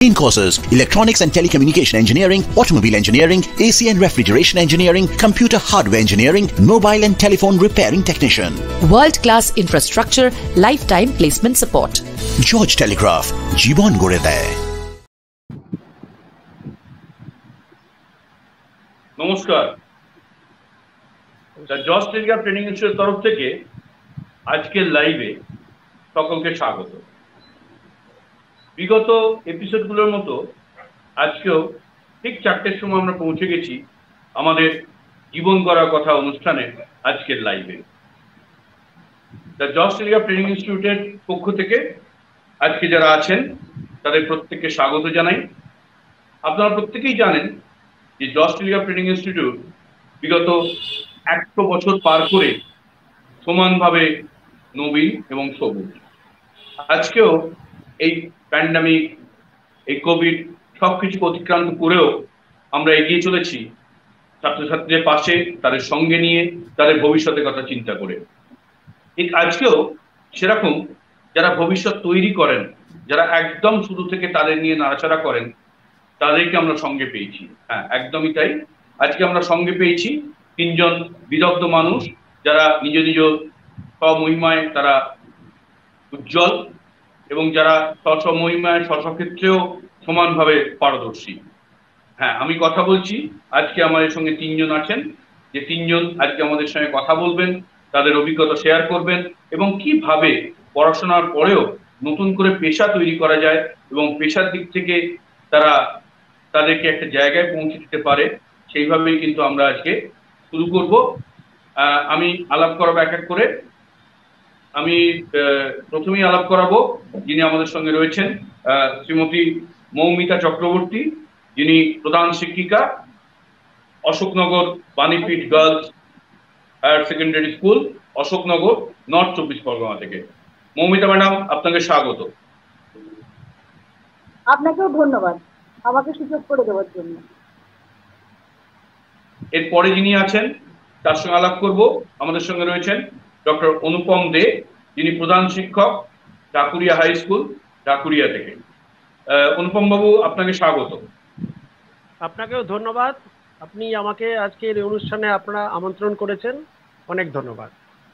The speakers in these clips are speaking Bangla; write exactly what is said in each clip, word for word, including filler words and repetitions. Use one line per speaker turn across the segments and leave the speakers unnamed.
In courses, electronics and telecommunication engineering, automobile engineering, A C and refrigeration engineering, computer hardware engineering, mobile and telephone repairing technician.
World-class infrastructure, lifetime placement support.
George Telegraph, জীবন গড়ে দেয়।
নমস্কার, জর্জ টেলিগ্রাফ ট্রেনিং ইনস্টিটিউটের তরফ থেকে আজকের লাইভে সকলকে স্বাগত। বিগত এপিসোডগুলোর মতো আজকেও ঠিক চারটের সময় আমরা পৌঁছে গেছি আমাদের জীবন গড়ার কথা অনুষ্ঠানে আজকের লাইভে। দ্য জর্জ টেলিগ্রাফ ট্রেনিং ইনস্টিটিউটের পক্ষ থেকে আজকে যারা আছেন তাদের প্রত্যেককে স্বাগত জানাই। আপনারা প্রত্যেকেই জানেন যে জর্জ টেলিগ্রাফ ট্রেনিং ইনস্টিটিউট বিগত একশো বছর পার করে সমানভাবে নবীন এবং সবুজ। আজকেও এই প্যান্ডামিক, এই কোভিড সব কিছুকে অতিক্রান্ত করেও আমরা এগিয়ে চলেছি ছাত্রছাত্রীদের পাশে, তাদের সঙ্গে নিয়ে, তাদের ভবিষ্যতের কথা চিন্তা করে। ঠিক আজকেও সেরকম যারা ভবিষ্যৎ তৈরি করেন, যারা একদম শুরু থেকে তাদের নিয়ে নাড়াচাড়া করেন, তাদেরকে আমরা সঙ্গে পেয়েছি। হ্যাঁ, একদমই তাই। আজকে আমরা সঙ্গে পেয়েছি তিনজন বিদগ্ধ মানুষ, যারা নিজ নিজ স্বমহিমায় তারা উজ্জ্বল এবং যারা স্বস্বমহিমায় স্বস্বক্ষেত্রেও সমানভাবে পারদর্শী। হ্যাঁ, আমি কথা বলছি, আজকে আমাদের সঙ্গে তিনজন আছেন, যে তিনজন আজকে আমাদের সঙ্গে কথা বলবেন, তাদের অভিজ্ঞতা শেয়ার করবেন এবং কিভাবে পড়াশোনার পরেও নতুন করে পেশা তৈরি করা যায় এবং পেশার দিক থেকে তারা তাদেরকে একটা জায়গায় পৌঁছে দিতে পারে, সেইভাবেই কিন্তু আমরা আজকে শুরু করব। আমি আলাপ করাবো এক এক করে। আমি প্রথমেই আলাপ করাবো যিনি আমাদের সঙ্গে রয়েছেন, শ্রীমতী মৌমিতা চক্রবর্তী, যিনি প্রধান শিক্ষিকা, Ashoknagar Banipith girls higher secondary school, Ashoknagar, north চব্বিশ পরগনা থেকে। মৌমিতা ম্যাডাম, আপনাকে স্বাগত।
আপনাকেও ধন্যবাদ আমাকে সুযোগ করে দেওয়ার জন্য।
এরপরে যিনি আছেন তার সঙ্গে আলাপ করব, আমাদের সঙ্গে রয়েছেন ডক্টর অনুপম দে, যিনি প্রধান শিক্ষক, ঢাকুরিয়া হাই স্কুল, ঢাকুরিয়া থেকে। অনুপম বাবু, আপনাকে স্বাগত।
আপনাকেও ধন্যবাদ, আপনি আমাকে আজকের এই অনুষ্ঠানে আপনারা আমন্ত্রণ করেছেন, অনেক ধন্যবাদ।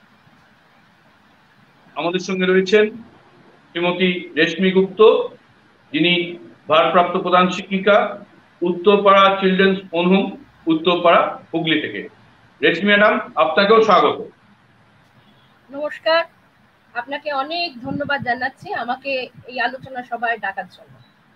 আমাদের সঙ্গে রয়েছেন শ্রীমতী রেশমি গুপ্ত, যিনি ভারপ্রাপ্ত প্রধান শিক্ষিকা, উত্তরপাড়া চিলড্রেন্স হোম, উত্তরপাড়া, হুগলি থেকে। রেশমি ম্যাডাম, আপনাকেও স্বাগত।
নমস্কার, আপনাকে অনেক ধন্যবাদ জানাচ্ছি আমাকে এই আলোচনা সভায় ডাকার জন্য।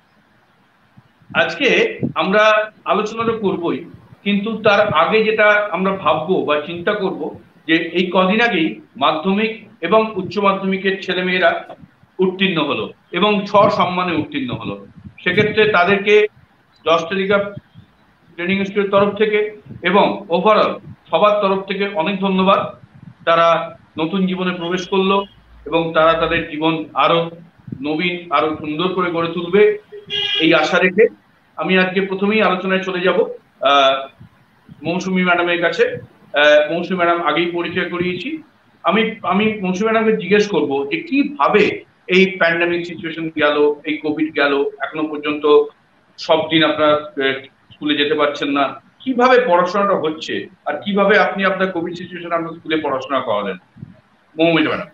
আজকে আমরা আলোচনাটা করবই, কিন্তু তার আগে যেটা আমরা ভাববো বা চিন্তা করব যে এই কদিন আগেই মাধ্যমিক এবং উচ্চ মাধ্যমিকের ছেলেমেয়েরা উত্তীর্ণ হলো এবং সসম্মানে উত্তীর্ণ হলো। সেক্ষেত্রে তাদেরকে জর্জ টেলিগ্রাফ ট্রেনিং ইনস্টিটিউটের তরফ থেকে এবং ওভারঅল সবার তরফ থেকে অনেক ধন্যবাদ। তারা নতুন জীবনে প্রবেশ করলো এবং তারা তাদের জীবন আরো নবীন, আরো সুন্দর করে গড়ে তুলবে, এই আশা রেখে আমি আজকে প্রথমেই আলোচনায় চলে যাব আহ মৌসুমী ম্যাডামের কাছে। আহ মৌসুমী ম্যাডাম আগেই পরিচয় করিয়েছি। আমি আমি মৌসুমী ম্যাডামকে জিজ্ঞেস করব যে কিভাবে এই প্যান্ডামিক সিচুয়েশন গেল, এই কোভিড গেল, এখনো পর্যন্ত সব দিন আপনার স্কুলে যেতে পারছেন না, কিভাবে পড়াশোনাটা হচ্ছে আর কিভাবে আপনি আপনার কোভিড সিচুয়েশন আপনার স্কুলে পড়াশোনা করালেন? মৌমিতা ম্যাডাম।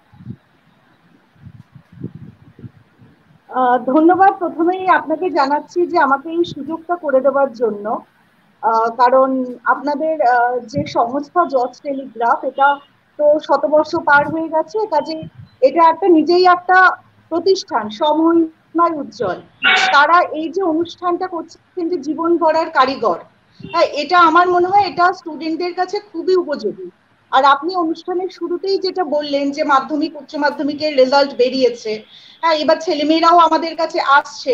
ধন্যবাদ প্রথমেই আপনাকে জানাচ্ছি যে আমাকে এই সুযোগটা করে দেওয়ার জন্য, কারণ আপনাদের যে সংস্থা জর্জ টেলিগ্রাফ, এটা তো শতবর্ষ পার হয়ে গেছে, কাজে এটা একটা নিজেই একটা প্রতিষ্ঠান, সমহিমায় উজ্জ্বল। তারা এই যে অনুষ্ঠানটা করছেন যে জীবন গড়ার কারিগর, হ্যাঁ, এটা আমার মনে হয় এটা স্টুডেন্টদের কাছে খুবই উপযোগী। আর আপনি অনুষ্ঠানের শুরুতেই যেটা বললেন যে মাধ্যমিক উচ্চ মাধ্যমিকের রেজাল্ট বেরিয়েছে, হ্যাঁ, এবার ছেলেমেয়েরাও আমাদের কাছে আসছে,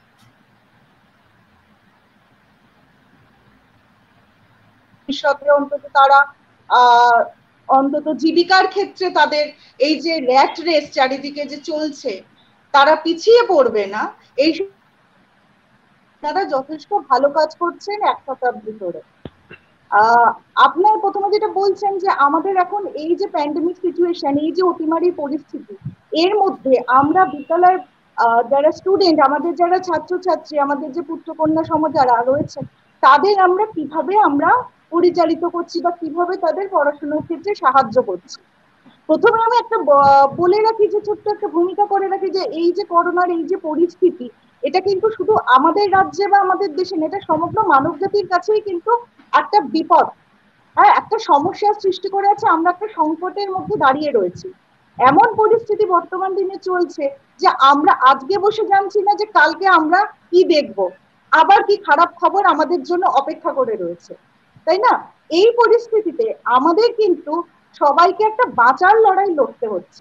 ভবিষ্যতে অন্তত তারা আহ অন্তত জীবিকার ক্ষেত্রে তাদের এই যে র্যাট রেস চারিদিকে যে চলছে, তারা পিছিয়ে পড়বে না। এই তারা যথেষ্ট ভালো কাজ করছেন এক শতাব্দী ধরে। আহ আপনার প্রথমে যেটা বলছেন যে আমাদের এখন এই যে প্যান্ডেমিক সিচুয়েশন, এই যে অতিমারী পরিস্থিতি, এর মধ্যে আমরা বিদ্যালয়ের যারা স্টুডেন্ট, আমাদের যারা ছাত্রছাত্রী, আমাদের যে পুত্রকন্যা সম যারা রয়েছে, তাদের আমরা কিভাবে আমরা পরিচালিত করছি বা কিভাবে তাদের পড়াশোনার ক্ষেত্রে সাহায্য করছি। প্রথমে আমি একটা বলে রাখি, যে ছোট্ট একটা ভূমিকা করে রাখি, যে এই যে করোনার এই যে পরিস্থিতি, এটা কিন্তু শুধু আমাদের রাজ্যে বা আমাদের দেশে না, এটা সমগ্র মানব জাতির কাছেই কিন্তু একটা বিপদ, হ্যাঁ, একটা সমস্যার সৃষ্টি করে আছে। আমরা একটা সংকটের মধ্যে দাঁড়িয়ে রয়েছি। এমন পরিস্থিতি বর্তমান দিনে চলছে যে আমরা আজকে বসে জানছি না যে কালকে আমরা কি দেখব, আবার কি খারাপ খবর আমাদের জন্য অপেক্ষা করে রয়েছে, তাই না? এই পরিস্থিতিতে আমাদের কিন্তু সবাইকে একটা বাঁচার লড়াই লড়তে হচ্ছে।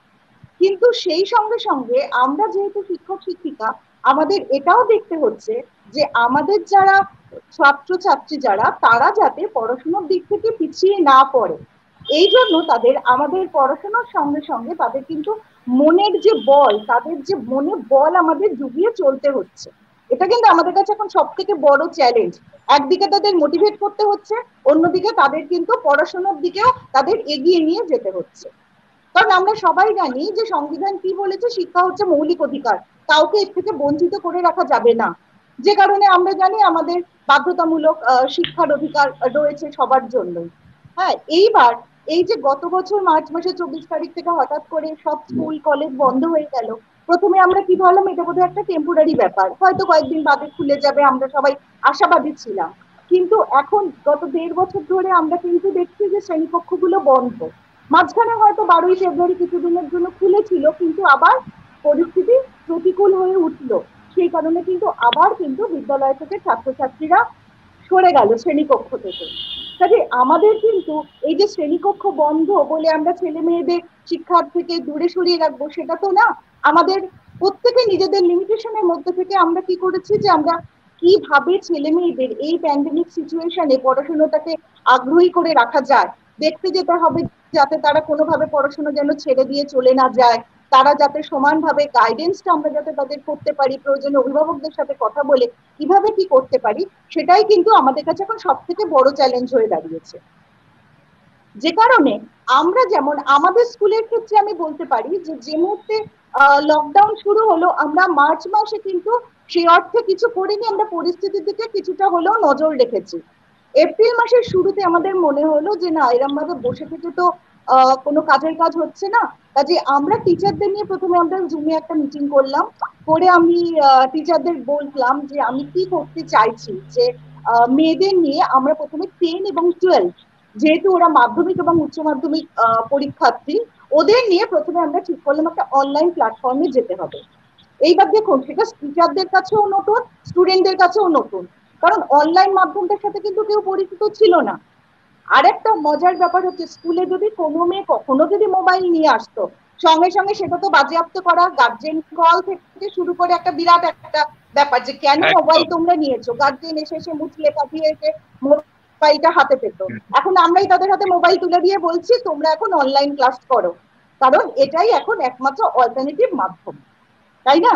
কিন্তু সেই সঙ্গে সঙ্গে আমরা যেহেতু শিক্ষক শিক্ষিকা, আমাদের এটাও দেখতে হচ্ছে যে আমাদের যারা ছাত্রছাত্রী যারা, তারা যাতে পড়াশোনার দিক থেকে পিছিয়ে না পড়ে। এই জন্য তাদের আমাদের পড়াশোনার সঙ্গে সঙ্গে তাদের কিন্তু মনের যে বল, তাদের যে মনে বল আমাদের জুগিয়ে চলতে হচ্ছে। এটা কিন্তু আমাদের কাছে এখন সব থেকে বড় চ্যালেঞ্জ। একদিকে তাদের মোটিভেট করতে হচ্ছে, অন্যদিকে তাদের কিন্তু পড়াশোনার দিকেও তাদের এগিয়ে নিয়ে যেতে হচ্ছে। কারণ আমরা সবাই জানি যে সংবিধান কি বলেছে, শিক্ষা হচ্ছে মৌলিক অধিকার, কাউকে এর থেকে বঞ্চিত করে রাখা যাবে না। যে কারণে আমরা জানি আমাদের বাধ্যতামূলক শিক্ষার অধিকার রয়েছে সবার জন্য। হ্যাঁ, এইবার এই যে গত বছর মার্চ মাসের চব্বিশ তারিখ থেকে হঠাৎ করে সব স্কুল কলেজ বন্ধ হয়ে গেল, প্রথমে আমরা কি ভাবলাম এটা বোধহয় একটা টেম্পোরারি ব্যাপার, হয়তো কয়েকদিন বাদে খুলে যাবে, আমরা সবাই আশাবাদী ছিলাম। কিন্তু এখন গত দেড় বছর ধরে আমরা কিন্তু দেখছি যে শ্রেণীকক্ষগুলো বন্ধ। মাঝখানে হয়তো বারোই ফেব্রুয়ারি কিছুদিনের জন্য খুলেছিল, কিন্তু আবার পরিস্থিতি প্রতিকূল হয়ে উঠলো, সেই কারণে কিন্তু আবার কিন্তু বিদ্যালয় থেকে ছাত্রছাত্রীরা সরে গেল শ্রেণীকক্ষ থেকে। কাজে আমাদের কিন্তু এই যে শ্রেণীকক্ষ বন্ধ বলে আমরা ছেলে মেয়েদের শিক্ষার থেকে দূরে সরিয়ে রাখবো, সেটা তো না। আমাদের প্রত্যেকে নিজেদের লিমিটেশনের মধ্যে থেকে আমরা কি করেছি, যে আমরা কিভাবে ছেলে মেয়েদের এই প্যান্ডেমিক সিচুয়েশনে পড়াশোনাটাকে আগ্রহী করে রাখা যায়, দেখতে যেতে হবে যাতে তারা কোনোভাবে পড়াশোনা যেন ছেড়ে দিয়ে চলে না যায়, তারা যাতে সমানভাবে গাইডেন্সটা আমরা যাতে তাদের করতে পারি, প্রয়োজনে অভিভাবকদের সাথে কথা বলে কিভাবে কি করতে পারি, সেটাই কিন্তু আমাদের কাছে এখন সব থেকে বড় চ্যালেঞ্জ হয়ে দাঁড়িয়েছে। যে কারণে আমরা যেমন আমাদের স্কুলের ক্ষেত্রে আমি বলতে পারি যে যে মুহূর্তে লকডাউন শুরু হলো, আমরা মার্চ মাসে কিন্তু সেই অর্থে কিছু করিনি, আমরা পরিস্থিতির দিকে কিছুটা হলেও নজর রেখেছি। এপ্রিল মাসের শুরুতে আমাদের মনে হলো যে না, এরকম ভাবে বসে থেকে তো আহ কোনো কাজের কাজ হচ্ছে না, কাজে আমরা টিচারদের নিয়ে প্রথমে আমরা জুমে একটা মিটিং করলাম, করে আমি টিচারদের বললাম যে আমি কি করতে চাইছি, যে মেয়েদের নিয়ে আমরা প্রথমে টেন এবং টুয়েলভ, যেহেতু ওরা মাধ্যমিক এবং উচ্চ মাধ্যমিক পরীক্ষার্থী, ওদের নিয়ে প্রথমে আমরা ঠিক করলাম একটা অনলাইন প্ল্যাটফর্মে যেতে হবে। এইবার দেখুন, সেটা টিচারদের কাছেও নতুন, স্টুডেন্টদের কাছেও নতুন, কারণ অনলাইন মাধ্যমটার সাথে কিন্তু কেউ পরিচিত ছিল না। আর একটা মজার ব্যাপার হচ্ছে, স্কুলে যদি কোনো মেয়ে কখনো যদি মোবাইল নিয়ে আসতো, সঙ্গে সঙ্গে সেটা তো বাজেয়াপ্ত করা, গার্জেন কল থেকে শুরু করে একটা বিরাট একটা ব্যাপার, যে কেন মোবাইল তোমরা নিয়েছো। গার্জেন এসে এসে মুচলে পাঠিয়ে এসে মোবাইলটা হাতে পেত। এখন আমরাই তাদের হাতে মোবাইল তুলে দিয়ে বলছি তোমরা এখন অনলাইন ক্লাস করো, কারণ এটাই এখন একমাত্র অল্টারনেটিভ মাধ্যম, তাই না?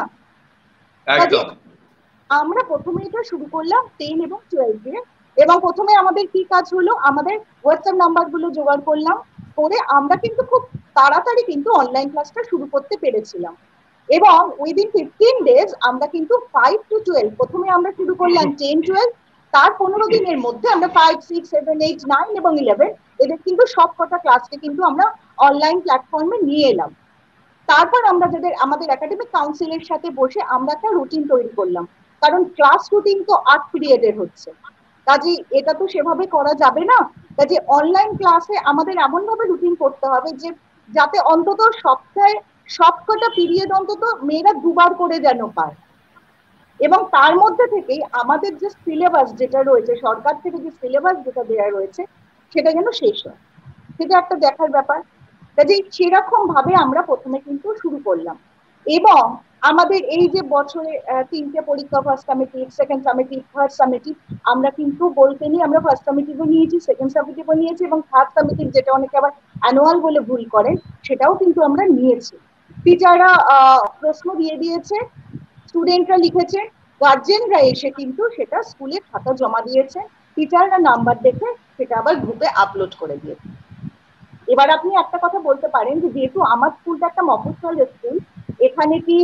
আমরা প্রথমে এটা শুরু করলাম টেন এবং টুয়েলভ দিয়ে, এবং প্রথমে আমাদের কি কাজ হলো, আমাদের হোয়াটসঅ্যাপ নাম্বার গুলো জোগাড় করলাম, করে আমরা কিন্তু খুব তাড়াতাড়ি কিন্তু অনলাইন ক্লাসটা শুরু করতে পেরেছিলাম। এবং উইদিন ফিফটিন ডেজ আমরা কিন্তু ফাইভ টু টুয়েলভ, প্রথমে আমরা শুরু করলাম টেন টুয়েলভ, তার পনেরো দিনের মধ্যে আমরা five six seven eight nine এবং ইলেভেন এদের কিন্তু সব কটা ক্লাসকে কিন্তু আমরা অনলাইন প্ল্যাটফর্মে নিয়ে এলাম। তারপর আমরা যাদের আমাদের একাডেমিক কাউন্সিলের সাথে বসে আমরা একটা রুটিন তৈরি করলাম, কারণ ক্লাস রুটিন তো আট পিরিয়ডের হচ্ছে, কাজে এটা তো সেভাবে করা যাবে না। কাজে অনলাইন ক্লাসে আমাদের এমন ভাবে রুটিন করতে হবে যে যাতে অন্তত সপ্তাহে সবকটা পিরিয়ড অন্তত মেয়েরা দুবার করে যেন পায়, এবং তার মধ্যে থেকেই আমাদের যে সিলেবাস যেটা রয়েছে, সরকার থেকে যে সিলেবাস যেটা দেওয়া রয়েছে, সেটা যেন শেষ হয়, সেটা একটা দেখার ব্যাপার। কাজে সেরকম ভাবে আমরা প্রথমে কিন্তু শুরু করলাম। এবং আমাদের এই যে বছরে তিনটে পরীক্ষা, first summative, second summative, third summative, আমরা কিন্তু বলতে নিই আমরা ফার্স্ট সামেটিভও নিয়েছি, সেকেন্ড সামেটিভও নিয়েছি, এবং থার্ড সামেটিভ যেটা অনেকে আবার অ্যানুয়াল বলে ভুল করেন, সেটাও কিন্তু আমরা নিয়েছি। টিচাররা প্রশ্ন দিয়ে দিয়েছে, স্টুডেন্টরা লিখেছে, গার্জেনরা এসে কিন্তু সেটা স্কুলে খাতা জমা দিয়েছে, টিচাররা নাম্বার দেখে সেটা আবার গ্রুপে আপলোড করে দিয়েছে। এবার আপনি একটা কথা বলতে পারেন যে যেহেতু আমার স্কুলটা একটা মফস্বল স্কুল, এখানে কি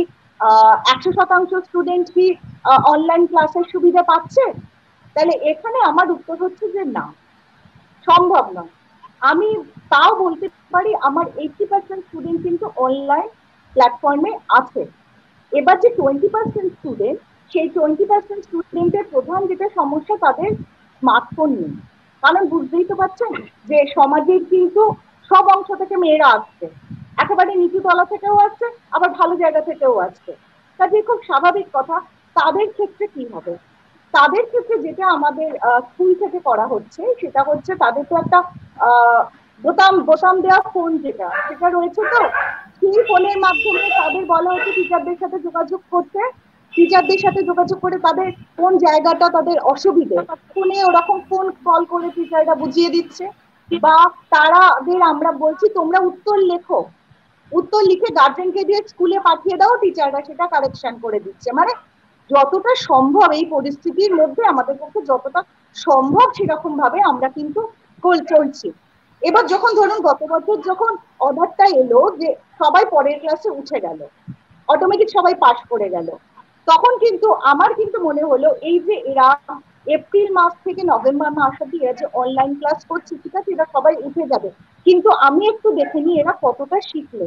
একশো শতাংশ স্টুডেন্ট কি অনলাইন ক্লাসের সুবিধা পাচ্ছে? তাহলে এখানে আমার উত্তর হচ্ছে যে না, সম্ভব নয়। আমি তাও বলতে পারি আমার এইটি পার্সেন্ট স্টুডেন্ট কিন্তু অনলাইন প্ল্যাটফর্মে আছে। এবার যে টোয়েন্টি পার্সেন্ট স্টুডেন্ট, সেই টোয়েন্টি পার্সেন্ট স্টুডেন্টের প্রধান যেটা সমস্যা, তাদের স্মার্টফোন নেই। কারণ বুঝতেই তো পারছেন যে সমাজের কিন্তু সব অংশ থেকে মেয়েরা আসছে, একেবারে নিচু তলা থেকেও আসছে, আবার ভালো জায়গা থেকেও আসছে। কাজে খুব স্বাভাবিক কথা। তাদের ক্ষেত্রে কি হবে? তাদের ক্ষেত্রে যেটা আমাদের স্কুল থেকে করা হচ্ছে সেটা হচ্ছে তাদের তো একটা বোতাম বোতাম দেওয়া ফোন যেটা সেটা রয়েছে, তো সেই ফোনের মাধ্যমে তাদের বলা হচ্ছে টিচারদের সাথে যোগাযোগ করতে। টিচারদের সাথে যোগাযোগ করে তাদের কোন জায়গাটা তাদের অসুবিধে ফোনে ওরকম ফোন কল করে টিচাররা বুঝিয়ে দিচ্ছে, বা তারাদের আমরা বলছি তোমরা উত্তর লেখো, উত্তর লিখে গার্জেনকে দিয়ে স্কুলে পাঠিয়ে দাও, টিচাররা সেটা কারেকশন করে দিচ্ছে। মানে যতটা সম্ভব এই পরিস্থিতির মধ্যে আমাদের পক্ষে যতটা সম্ভব সেরকম ভাবে আমরা কিন্তু চলছি। এবার যখন ধরুন গত বছর যখন অর্ডারটা এলো যে সবাই পরের ক্লাসে উঠে গেল, অটোমেটিক সবাই পাস করে গেল, তখন কিন্তু আমার কিন্তু মনে হলো এই যে এরা এপ্রিল মাস থেকে নভেম্বর মাস অব্দি এরা যে অনলাইন ক্লাস করছে, ঠিক আছে এরা সবাই উঠে যাবে, কিন্তু আমি একটু দেখে নিই এরা কতটা শিখলো।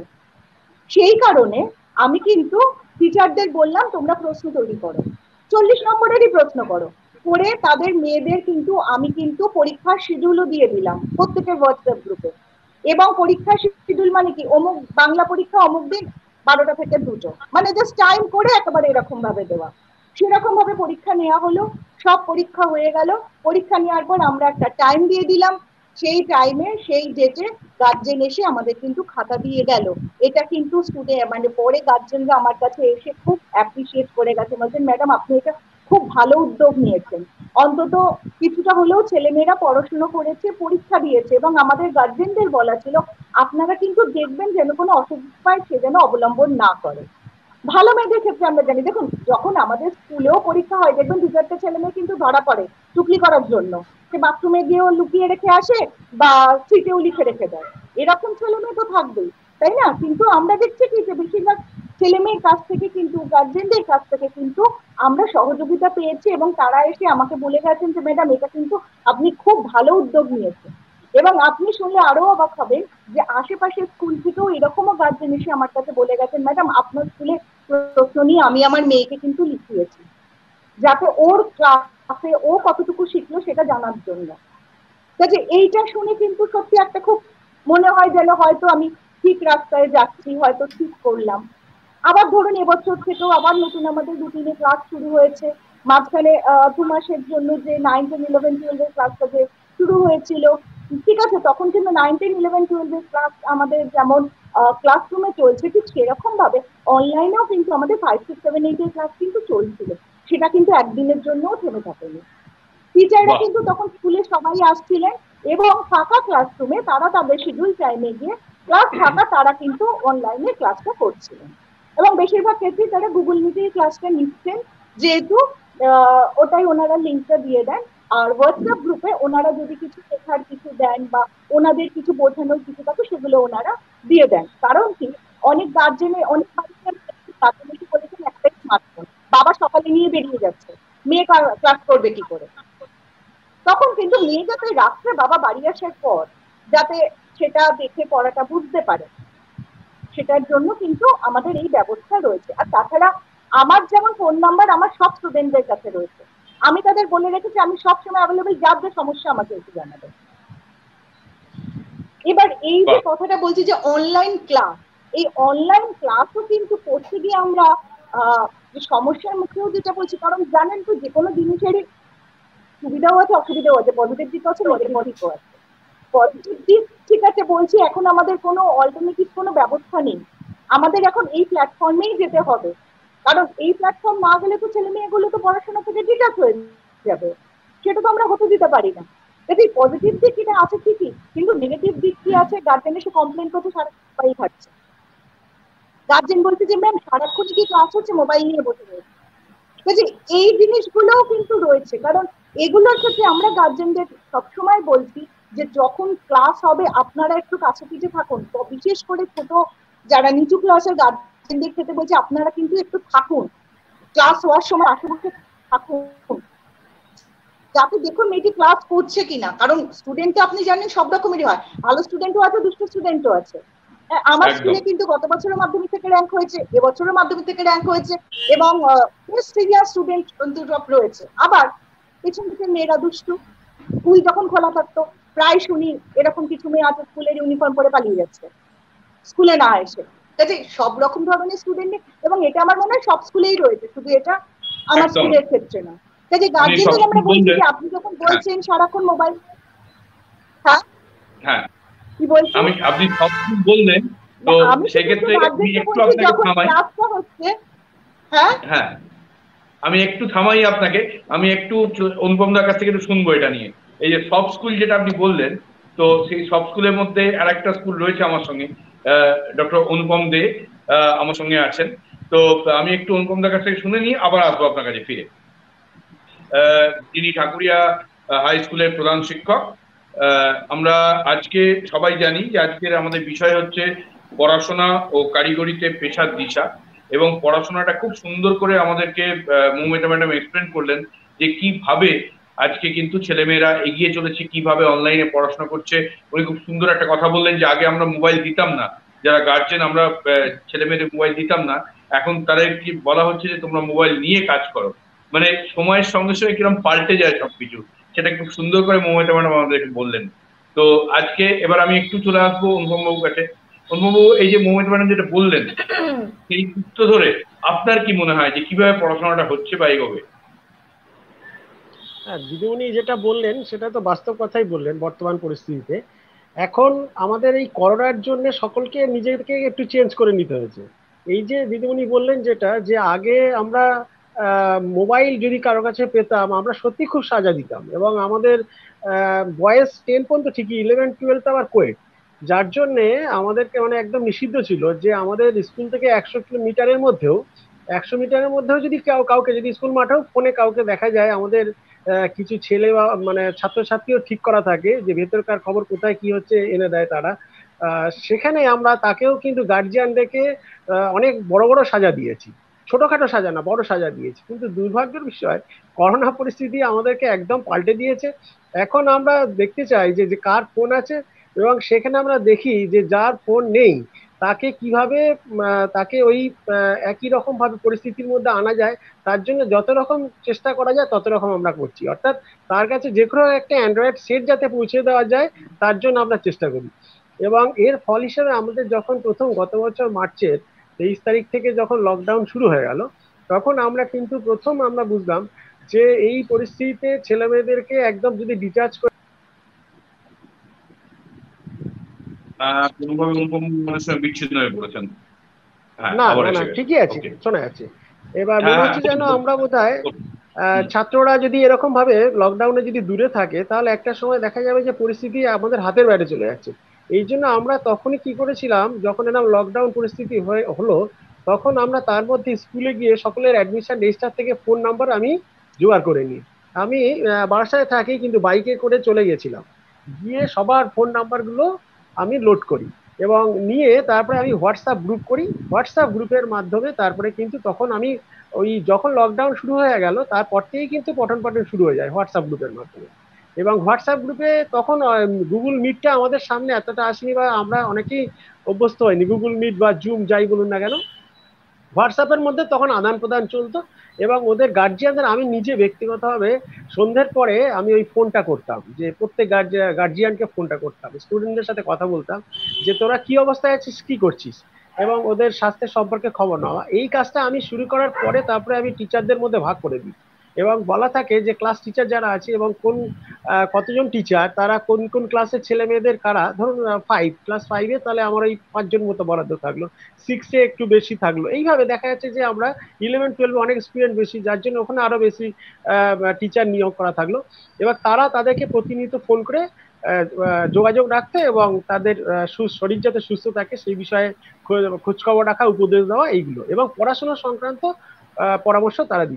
সেই কারণে আমি কিন্তু টিচারদের বললাম তোমরা প্রশ্ন তৈরি করো, চল্লিশ নম্বরেরই প্রশ্ন করো, করে তাদের মেয়েদের কিন্তু আমি কিন্তু পরীক্ষার শিডিউলও দিয়ে দিলাম প্রত্যেকের হোয়াটসঅ্যাপ গ্রুপে। এবং পরীক্ষার শিডিউল মানে কি, অমুক বাংলা পরীক্ষা অমুক দিন বারোটা থেকে দুটো, মানে জাস্ট টাইম করে একেবারে এরকম ভাবে দেওয়া। সেরকম ভাবে পরীক্ষা নেওয়া হলো, সব পরীক্ষা হয়ে গেল। পরীক্ষা নেওয়ার পর আমরা একটা টাইম দিয়ে দিলাম, সেই টাইমে সেই ডেটে গার্জেন এসে আমাদের কিন্তু খাতা দিয়ে গেল। এটা কিন্তু স্টুডেন্ট মানে পরে গার্জেনরা আমার কাছে এসে খুব অ্যাপ্রিসিয়েট করে গেছে, বলছেন ম্যাডাম আপনি এটা খুব ভালো উদ্যোগ নিয়েছেন, অন্তত কিছুটা হলেও ছেলেমেয়েরা পড়াশুনো করেছে, পরীক্ষা দিয়েছে। এবং আমাদের গার্জেনদের বলা ছিল আপনারা কিন্তু দেখবেন যেন কোনো অসুবিধায় সে যেন অবলম্বন না করে। ভালো মেয়েদের ক্ষেত্রে আমরা জানি, দেখুন যখন আমাদের স্কুলেও পরীক্ষা হয় দেখবেন দু চারটে ছেলে মেয়ে কিন্তু ধরা পড়ে টুকলি করার জন্য, সে বাথরুমে গিয়েও লুকিয়ে রেখে আসে বা সিটেও লিখে রেখে দেয়, এরকম ছেলে মেয়ে তো থাকবেই, তাই না? কিন্তু আমরা দেখছি কি যে বেশিরভাগ ছেলে মেয়ের কাছ থেকে কিন্তু গার্জেনদের কাছ থেকে কিন্তু আমরা সহযোগিতা পেয়েছি, এবং তারা এসে আমাকে বলে গেছেন যে ম্যাডাম এটা কিন্তু আপনি খুব ভালো উদ্যোগ নিয়েছেন। এবং আপনি শুনলে আরো অবাক হবেন যে আশেপাশের স্কুল থেকেও এরকমও গার্জেন এসে আমার কাছে বলে গেছেন ম্যাডাম আপনার স্কুলে প্রশ্ন নিয়ে আমি আমার মেয়েকে কিন্তু লিখিয়েছি, যাতে ওর ক্লাসে ও কতটুকু শিখলো সেটা জানার জন্য। কাজে এইটা শুনে কিন্তু সত্যি একটা খুব মনে হয় যেন হয়তো আমি ঠিক রাস্তায় যাচ্ছি, হয়তো ঠিক করলাম। আবার ধরুন এবছর থেকেও আবার নতুন আমাদের রুটিনে ক্লাস শুরু হয়েছে। মাঝখানে দু মাসের জন্য যে নাইন টেন ইলেভেন টুয়েলভের ক্লাসটা যে শুরু হয়েছিল, ঠিক আছে তখন কিন্তু নাইন টেন ইলেভেন টুয়েলভের ক্লাস আমাদের যেমন ক্লাসরুমে চলছে, ঠিক সেরকম ভাবে অনলাইনেও কিন্তু আমাদের ফাইভ সিক্স সেভেন এইটের ক্লাস কিন্তু চলছিল, সেটা কিন্তু একদিনের জন্যও থেমে থাকেনি। টিচাররা কিন্তু তখন স্কুলে সবাই আসছিলেন এবং ফাঁকা ক্লাসরুমে তারা তাদের শিডিউল টাইমে গিয়ে ক্লাস ফাঁকা তারা কিন্তু অনলাইনে ক্লাসটা করছিলেন। এবং বেশিরভাগ ক্ষেত্রে তারা গুগল মিটের ক্লাসটা নিচ্ছেন, যেহেতু ওটাই ওনারা লিঙ্কটা দিয়ে দেন। আর হোয়াটসঅ্যাপ গ্রুপে ওনারা যদি কিছু শেখার কিছু দেন বা ওনাদের কিছু বোঝানোর কিছু থাকে সেগুলো ওনারা দিয়ে দেন। কারণ কি অনেক গার্জেনে অনেক গার্জেন বলেছেন একটাই স্মার্টফোন, বাবা সকালে নিয়ে বেরিয়ে যাচ্ছে, মেয়ে ক্লাস করবে কি করে? তখন কিন্তু মেয়ে যাতে রাত্রে বাবা বাড়ি আসার পর যাতে সেটা দেখে পড়াটা বুঝতে পারে, সেটার জন্য কিন্তু আমাদের এই ব্যবস্থা রয়েছে। আর তাছাড়া আমার যেমন ফোন নাম্বার আমার সব স্টুডেন্টদের কাছে রয়েছে, আমি তাদের বলে রেখেছি আমি সবসময় অ্যাভেলেবেল, যার যে সমস্যা আমাকে একটু জানাবে। এবার এই যে কথাটা বলছি যে অনলাইন ক্লাস, এই অনলাইন ক্লাসও কিন্তু করতে গিয়ে আমরা যে সমস্যার মুখেও যেটা বলছি, কারণ জানেন তো যে কোনো জিনিসেরই সুবিধাও আছে অসুবিধাও আছে, পজিটিভ দিকও আছে নেগেটিভ দিকও আছে। পজিটিভ দিক ঠিক আছে বলছি, এখন আমাদের কোনো অল্টারনেটিভ কোনো ব্যবস্থা নেই, আমাদের এখন এই প্ল্যাটফর্মেই যেতে হবে, কারণ এই প্ল্যাটফর্ম না গেলে তো ছেলে মেয়েগুলো তো পড়াশোনা থেকে ডিটাচ হয়ে যাবে, সেটা তো আমরা হতে দিতে পারি না। এই পজিটিভ দিক এটা আছে ঠিকই, কিন্তু নেগেটিভ দিক কি আছে? গার্জেন এসে কমপ্লেন করছে সারাক্ষণ থাকছে, গার্জেন বলছে যে ম্যাম সারাক্ষণ কি ক্লাস হচ্ছে, মোবাইল নিয়ে বসে রয়েছে। এই জিনিসগুলোও কিন্তু রয়েছে, কারণ এগুলোর ক্ষেত্রে আমরা গার্জেনদের সবসময় বলছি যে যখন ক্লাস হবে আপনারা একটু কাছে পিঠে থাকুন, বিশেষ করে ছোট যারা নিচু ক্লাসের গার্জেন গার্জেনদের ক্ষেত্রে বলছি আপনারা কিন্তু একটু থাকুন, ক্লাস হওয়ার সময় আশেপাশে থাকুন, যাতে দেখুন মেয়েটি ক্লাস করছে কিনা, কারণ স্টুডেন্ট তো আপনি জানেন সব রকমেরই হয়, ভালো স্টুডেন্টও আছে, দুষ্ট স্টুডেন্টও আছে। আমার স্কুলে কিন্তু গত বছরের মাধ্যমিক থেকে র্যাঙ্ক হয়েছে, এবছরের মাধ্যমিক থেকে র্যাঙ্ক হয়েছে, এবং সিনিয়র স্টুডেন্ট রয়েছে। আবার পেছন থেকে মেয়েরা দুষ্টু, স্কুল যখন খোলা থাকতো প্রায় শুনি এরকম কিছু মেয়ে আছে স্কুলের ইউনিফর্ম পরে পালিয়ে যাচ্ছে স্কুলে না এসে। কাজে সব রকম ধরনের স্টুডেন্ট, এবং এটা আমার মনে হয় সব স্কুলেই রয়েছে, শুধু এটা আমার স্কুলের ক্ষেত্রে না। কাজে গার্জেনদের আমরা বলছি যে আপনি যখন বলছেন সারাক্ষণ মোবাইল, হ্যাঁ
হ্যাঁ
কি বলছেন
আমি, আপনি সব বললেন, তো সেক্ষেত্রে আমি একটু আপনাকে থামাই।
হ্যাঁ
হ্যাঁ আমি একটু থামাই আপনাকে, আমি একটু অনুপমদার কাছ থেকে একটু শুনবো এটা নিয়ে। এই যে সব স্কুল যেটা আপনি বললেন, তো সেই সব স্কুলের মধ্যে আর একটা স্কুল রয়েছে আমার সঙ্গে, ডক্টর অনুপম দে আমার সঙ্গে আছেন। তো আমি একটু অনুপমদার কাছ থেকে শুনে নিয়ে আবার আসবো আপনার কাছে ফিরে। যিনি ঠাকুরিয়া হাই স্কুলের প্রধান শিক্ষক। আমরা আজকে সবাই জানি যে আজকের আমাদের বিষয় হচ্ছে পড়াশোনা ও কারিগরিতে পেশার দিশা, এবং পড়াশোনাটা খুব সুন্দর করে আমাদেরকে মৌমিতা ম্যাডাম এক্সপ্লেন করলেন যে কিভাবে আজকে কিন্তু ছেলেমেয়েরা এগিয়ে চলেছে, কিভাবে অনলাইনে পড়াশোনা করছে। উনি খুব সুন্দর একটা কথা বললেন যে আগে আমরা মোবাইল দিতাম না, যারা গার্জেন আমরা ছেলেমেয়েদের মোবাইল দিতাম না, এখন তাদের কি বলা হচ্ছে যে তোমরা মোবাইল নিয়ে কাজ করো। মানে সময়ের সঙ্গে সঙ্গে কিরকম পাল্টে যায় সবকিছু, সেটা খুব সুন্দর করে মৌমিতা ম্যাডাম আমাদেরকে বললেন। তো আজকে এবার আমি একটু চলে আসবো অনুপম বাবুর কাছে। অনুপম বাবু, এই যে মৌমিতা ম্যাডাম যেটা বললেন সেই সূত্র ধরে আপনার কি মনে হয় যে কিভাবে পড়াশোনাটা হচ্ছে বা এগোবে?
হ্যাঁ, দিদিমণি যেটা বললেন সেটা তো বাস্তব কথাই বললেন। বর্তমান পরিস্থিতিতে এখন আমাদের এই করোনার জন্য সকলকে নিজেকে একটু চেঞ্জ করে নিতে হয়েছে। এই যে দিদিমণি বললেন যেটা, যে আগে আমরা মোবাইল যদি কারো কাছে পেতাম আমরা সত্যি খুব সাজা দিতাম, এবং আমাদের বয়েস টেন পর্যন্ত ঠিকই, ইলেভেন টুয়েলভ আবার কোয়েট, যার জন্যে আমাদেরকে মানে একদম নিষিদ্ধ ছিল যে আমাদের স্কুল থেকে একশো কিলোমিটারের মধ্যেও একশো মিটারের মধ্যেও যদি কাউকে, যদি স্কুল মাঠেও ফোনে কাউকে দেখা যায়, আমাদের কিছু ছেলে বা মানে ছাত্রছাত্রীও ঠিক করা থাকে যে ভেতরকার খবর কোথায় কি হচ্ছে এনে দেয় তারা, সেখানে আমরা তাকেও কিন্তু গার্জিয়ান ডেকে অনেক বড় বড় সাজা দিয়েছি, ছোটখাটো সাজা না, বড় সাজা দিয়েছি। কিন্তু দুর্ভাগ্যের বিষয় করোনা পরিস্থিতি আমাদেরকে একদম পাল্টে দিয়েছে। এখন আমরা দেখতে চাই যে যে কার ফোন আছে, এবং সেখানে আমরা দেখি যে যার ফোন নেই তাকে কিভাবে তাকে ওই একই রকম ভাবে পরিস্থিতির মধ্যে আনা যায়, তার জন্য যত রকম চেষ্টা করা যায় তত রকম আমরা করছি। অর্থাৎ তার কাছে যে কোনো একটা অ্যান্ড্রয়েড সেট যাতে পৌঁছে দেওয়া যায় তার জন্য আমরা চেষ্টা করি। এবং এর ফল হিসেবে আমাদের যখন প্রথম গত বছর মার্চের তেইশ তারিখ থেকে যখন লকডাউন শুরু হয়ে গেল, তখন আমরা কিন্তু প্রথম আমরা বুঝলাম যে এই পরিস্থিতিতে ছেলে মেয়েদেরকে একদম যদি ডিটাচ করে
বিচ্ছিন্ন হয়ে পড়েছেন।
না না ঠিকই আছে, শোনা যাচ্ছে। এবার মনে হচ্ছে যেন আমরা বোধহয় ছাত্ররা যদি এরকম ভাবে লকডাউনে যদি দূরে থাকে তাহলে একটা সময় দেখা যাবে যে পরিস্থিতি আমাদের হাতের বাইরে চলে যাচ্ছে। এই জন্য আমরা তখনই কি করেছিলাম, যখন এরকম লকডাউন পরিস্থিতি হলো তখন আমরা তার মধ্যে স্কুলে গিয়ে সকলের অ্যাডমিশন রেজিস্টার থেকে ফোন নাম্বার আমি জোগাড় করে নিই। আমি বারাসাতে থাকি কিন্তু বাইকে করে চলে গেছিলাম, গিয়ে সবার ফোন নাম্বারগুলো আমি লোড করি এবং নিয়ে তারপরে আমি হোয়াটসঅ্যাপ গ্রুপ করি। হোয়াটসঅ্যাপ গ্রুপের মাধ্যমে তারপরে কিন্তু তখন আমি ওই যখন লকডাউন শুরু হয়ে গেল তারপর থেকেই কিন্তু পঠন পাঠন শুরু হয়ে যায় হোয়াটসঅ্যাপ গ্রুপের মাধ্যমে। এবং হোয়াটসঅ্যাপ গ্রুপে তখন গুগল মিটটা আমাদের সামনে এতটা আসেনি, বা আমরা অনেকেই অভ্যস্ত হয়নি গুগল মিট বা জুম যাই বলুন না কেন। হোয়াটসঅ্যাপের মধ্যে তখন আদান প্রদান চলতো, এবং ওদের গার্জিয়ানদের আমি নিজে ব্যক্তিগতভাবে সন্ধ্যের পরে আমি ওই ফোনটা করতাম, যে প্রত্যেক গার্জিয়ানকে ফোনটা করতাম, স্টুডেন্টদের সাথে কথা বলতাম যে তোরা কি অবস্থায় আছিস, কি করছিস, এবং ওদের স্বাস্থ্যের সম্পর্কে খবর নেওয়া। এই কাজটা আমি শুরু করার পরে তারপরে আমি টিচারদের মধ্যে ভাগ করে দিই, এবং বলা থাকে যে ক্লাস টিচার যারা আছে এবং কোন কতজন টিচার তারা কোন কোন ক্লাসের ছেলে মেয়েদের কারা, ধরুন ফাইভ ক্লাস ফাইভে তাহলে আমার ওই পাঁচজন মতো বরাদ্দ থাকলো, সিক্সে একটু বেশি থাকলো। এইভাবে দেখা যাচ্ছে যে আমরা ইলেভেন টুয়েলভে অনেক স্টুডেন্ট বেশি, যার জন্য ওখানে আরো বেশি টিচার নিয়োগ করা থাকলো। এবার তারা তাদেরকে প্রতিনিয়ত ফোন করে যোগাযোগ রাখতে এবং তাদের শরীর যাতে সুস্থ থাকে সেই বিষয়ে খোঁজখবর রাখা, উপদেশ দেওয়া এইগুলো, এবং পড়াশোনা সংক্রান্ত পরামর্শ তারা দিতেন।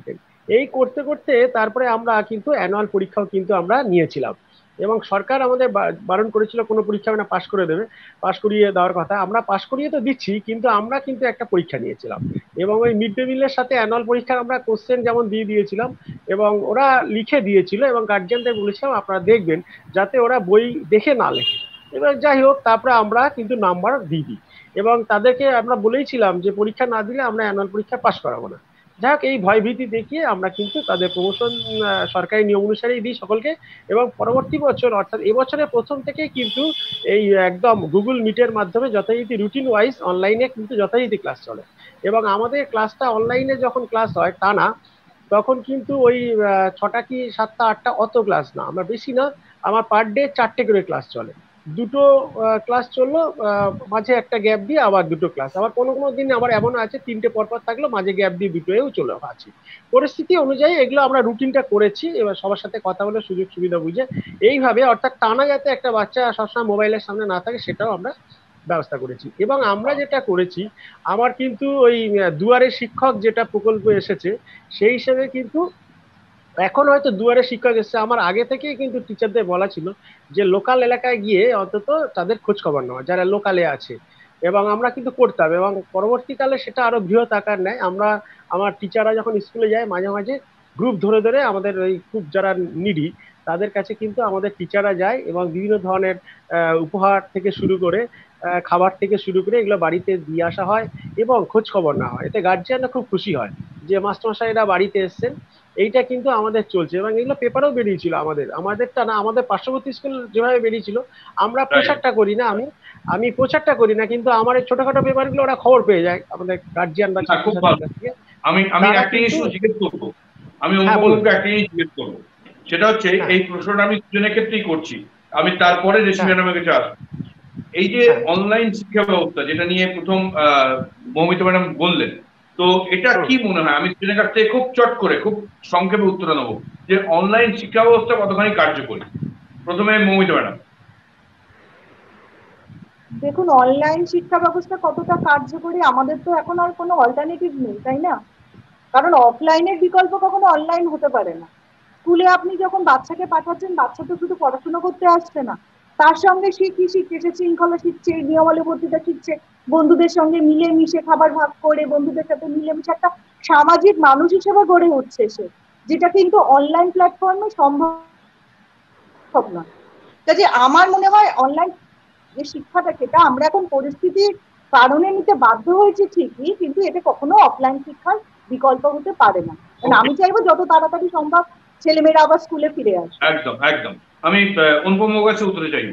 এই করতে করতে তারপরে আমরা কিন্তু অ্যানুয়াল পরীক্ষাও কিন্তু আমরা নিয়েছিলাম, এবং সরকার আমাদের বারণ করেছিল কোনো পরীক্ষা না পাশ করে দেবে, পাশ করিয়ে দেওয়ার কথা। আমরা পাশ করিয়ে তো দিচ্ছি, কিন্তু আমরা কিন্তু একটা পরীক্ষা নিয়েছিলাম, এবং ওই মিড ডে মিলের সাথে অ্যানুয়াল পরীক্ষার আমরা কোশ্চেন যেমন দিয়ে দিয়েছিলাম, এবং ওরা লিখে দিয়েছিল, এবং গার্জিয়ানদের বলেছিলাম আপনারা দেখবেন যাতে ওরা বই দেখে না লেখে। এবার যাই হোক, তারপরে আমরা কিন্তু নাম্বার দিয়ে দিই, এবং তাদেরকে আমরা বলেইছিলাম যে পরীক্ষা না দিলে আমরা অ্যানুয়াল পরীক্ষা পাশ করাবো না। যাক, এই ভয়ভীতি দেখিয়ে আমরা কিন্তু তাদের প্রমোশন সরকারি নিয়ম অনুসারেই দিই সকলকে, এবং পরবর্তী বছর অর্থাৎ এবছরের প্রথম থেকে কিন্তু এই একদম গুগল মিটের মাধ্যমে যথারীতি রুটিন ওয়াইজ অনলাইনে কিন্তু যথারীতি ক্লাস চলে। এবং আমাদের ক্লাসটা অনলাইনে যখন ক্লাস হয় তা না, তখন কিন্তু ওই ছটা কি সাতটা আটটা অত ক্লাস না, আমরা বেশি না, আমার পার ডে চারটে করে ক্লাস চলে। দুটো ক্লাস চললো, মাঝে একটা গ্যাপ দিয়ে আবার দুটো ক্লাস, আবার কোনো কোনো দিন আবার এমন আছে তিনটে পরপর থাকলো, মাঝে গ্যাপ দিয়ে দুটোও চলে আছে। পরিস্থিতি অনুযায়ী এগুলো আমরা রুটিনটা করেছি, এবার সবার সাথে কথা বলে সুযোগ সুবিধা বুঝে এইভাবে, অর্থাৎ টানা যাতে একটা বাচ্চা সবসময় মোবাইলের সামনে না থাকে সেটাও আমরা ব্যবস্থা করেছি। এবং আমরা যেটা করেছি, আমার কিন্তু ওই দুয়ারে শিক্ষক যেটা প্রকল্প এসেছে সেই হিসেবে কিন্তু এখন হয়তো দুয়ারে শিক্ষক এসছে, আমার আগে থেকেই কিন্তু টিচারদের বলা ছিল যে লোকাল এলাকায় গিয়ে অন্তত তাদের খোঁজ খবর নেওয়া যারা লোকালে আছে, এবং আমরা কিন্তু করতাম। এবং পরবর্তীকালে সেটা আরো বৃহৎ আকার নেয়। আমরা আমার টিচাররা যখন স্কুলে যায় মাঝে মাঝে গ্রুপ ধরে ধরে আমাদের ওই খুব যারা নিডি তাদের কাছে কিন্তু আমাদের টিচাররা যায়, এবং বিভিন্ন ধরনের উপহার থেকে শুরু করে খাবার থেকে শুরু করে এগুলো বাড়িতে দিয়ে আসা হয় এবং খোঁজ খবর নেওয়া হয়। এতে গার্জিয়ানরা খুব খুশি হয় যে মাস্টারমশাইরা বাড়িতে এসছেন। এইটা কিন্তু আমাদের চলছে, এবং এগুলো পেপারেও বেরিয়েছিল আমাদের, আমাদেরটা না, আমাদের পার্শ্ববর্তী স্কুল যেভাবে বেরিয়েছিল। আমরা প্রচারটা করি না, আমি আমি প্রচারটা করি না, কিন্তু আমার এই ছোটখাটো পেপারগুলো ওরা খবর পেয়ে যায় আমাদের গার্জিয়ান বা
আমি আমি একটা ইস্যু জিজ্ঞেস করবো, আমি অঙ্কনকে একটা জিনিস জিজ্ঞেস করবো, সেটা হচ্ছে এই প্রশ্নটা আমি দুজনের ক্ষেত্রেই করছি, আমি তারপরে রেশমি ম্যাডামের কাছে আসবো। এই যে অনলাইন শিক্ষা ব্যবস্থা যেটা নিয়ে প্রথম আহ মৌমিতা ম্যাডাম বললেন, তো এটা কি মনে হয়, আমি দুজনের কাছ থেকে খুব চট করে খুব সংক্ষেপে উত্তর নেবো যে অনলাইন শিক্ষা ব্যবস্থা কতখানি কার্যকরী। প্রথমে মৌমিতা ম্যাডাম।
দেখুন, অনলাইন শিক্ষা ব্যবস্থা কতটা কার্যকরী, আমাদের তো এখন আর কোনো অল্টারনেটিভ নেই, তাই না? কারণ অফলাইনের বিকল্প কখনো অনলাইন হতে পারে না। স্কুলে আপনি যখন বাচ্চাকে পাঠাচ্ছেন, বাচ্চা তো শুধু পড়াশোনা করতে আসছে না, তার সঙ্গে সে কি শিখছে, সে শৃঙ্খলা শিখছে, নিয়মানুবর্তিতা শিখছে, বন্ধুদের সঙ্গে মিলেমিশে খাবার ভাগ করে বন্ধুদের সাথে মিলেমিশে একটা সামাজিক মানুষ হিসেবে গড়ে উঠছে সে, যেটা কিন্তু অনলাইন প্ল্যাটফর্মে সম্ভব না। কাজে আমার মনে হয় অনলাইন যে শিক্ষাটা, সেটা আমরা এখন পরিস্থিতির কারণে নিতে বাধ্য হয়েছি ঠিকই, কিন্তু এটা কখনো অফলাইন শিক্ষার বিকল্প হতে পারে না। মানে আমি চাইবো যত তাড়াতাড়ি সম্ভব ছেলেমেয়েরা আবার স্কুলে ফিরে আসে।
একদম একদম, আমি অনুপমের কাছে উত্তরে চাইবো।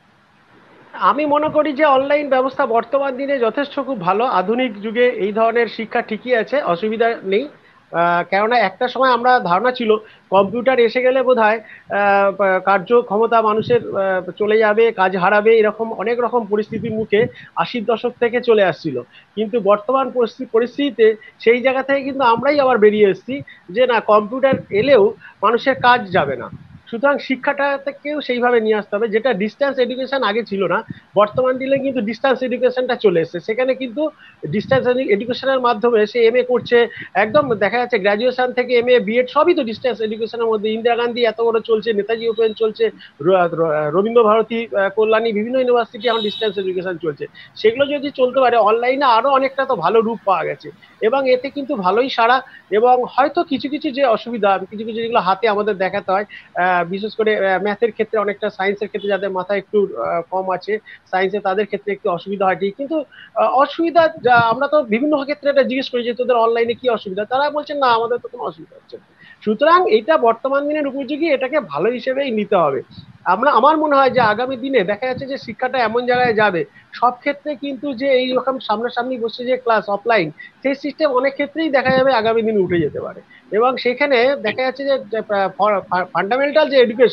আমি মনে করি যে অনলাইন ব্যবস্থা বর্তমান দিনে যথেষ্ট খুব ভালো, আধুনিক যুগে এই ধরনের শিক্ষা ঠিকই আছে, অসুবিধা নেই। কেননা একটা সময় আমরা ধারণা ছিল কম্পিউটার এসে গেলে বোধহয় কার্য ক্ষমতা মানুষের চলে যাবে, কাজ হারাবে, এরকম অনেক রকম পরিস্থিতির মুখে আশির দশক থেকে চলে আসছিল। কিন্তু বর্তমান পরিস্থিতিতে সেই জায়গা থেকে কিন্তু আমরাই আবার বেরিয়ে এসেছি যে না, কম্পিউটার এলেও মানুষের কাজ যাবে না। সুতরাং শিক্ষাটাকেও সেইভাবে নিয়ে আসতে হবে, যেটা ডিস্টেন্স এডুকেশন আগে ছিল না, বর্তমান দিনে কিন্তু ডিস্টেন্স এডুকেশনটা চলে এসেছে। সেখানে কিন্তু ডিস্টেন্স এডুকেশনের মাধ্যমে সে এম এ করছে, একদম দেখা যাচ্ছে গ্রাজুয়েশন থেকে এম এ বিএড সবই তো ডিস্টেন্স এডুকেশনের মধ্যে। ইন্দিরা গান্ধী এত বড় চলছে, নেতাজি ওপেন চলছে, রবীন্দ্র ভারতী কল্যাণী, বিভিন্ন ইউনিভার্সিটি এখন ডিস্টেন্স এডুকেশন চলছে। সেগুলো যদি চলতে পারে, অনলাইনে আরো অনেকটা তো ভালো রূপ পাওয়া গেছে, এবং এতে কিন্তু ভালোই সারা। এবং হয়তো কিছু কিছু যে অসুবিধা, কিছু কিছু যেগুলো হাতে আমাদের দেখাতে হয়, বিশেষ করে ম্যাথের ক্ষেত্রে অনেকটা, সায়েন্সের ক্ষেত্রে যাদের মাথা একটু কম আছে সায়েন্সে, তাদের ক্ষেত্রে একটু অসুবিধা হয়, কিন্তু অসুবিধা আমরা তো বিভিন্ন ক্ষেত্রে এটা জিজ্ঞেস করি যে তোদের অনলাইনে কি অসুবিধা, তারা বলছেন না আমাদের তো কোনো অসুবিধা হচ্ছে না। সুতরাং এটা বর্তমান দিনের উপযোগী, এটাকে ভালো হিসেবেই নিতে হবে। আমরা আমার মনে হয় যে আগামী দিনে দেখা যাচ্ছে যে শিক্ষাটা এমন জায়গায় যাবে, সব ক্ষেত্রে কিন্তু যে এইরকম সামনাসামনি বসে যে ক্লাস অফলাইন, সেই সিস্টেম অনেক ক্ষেত্রেই দেখা যাবে আগামী দিনে উঠে যেতে পারে। এবং সেখানে দেখা যাচ্ছে যে ফান্ডামেন্টাল যে এডুকেশন,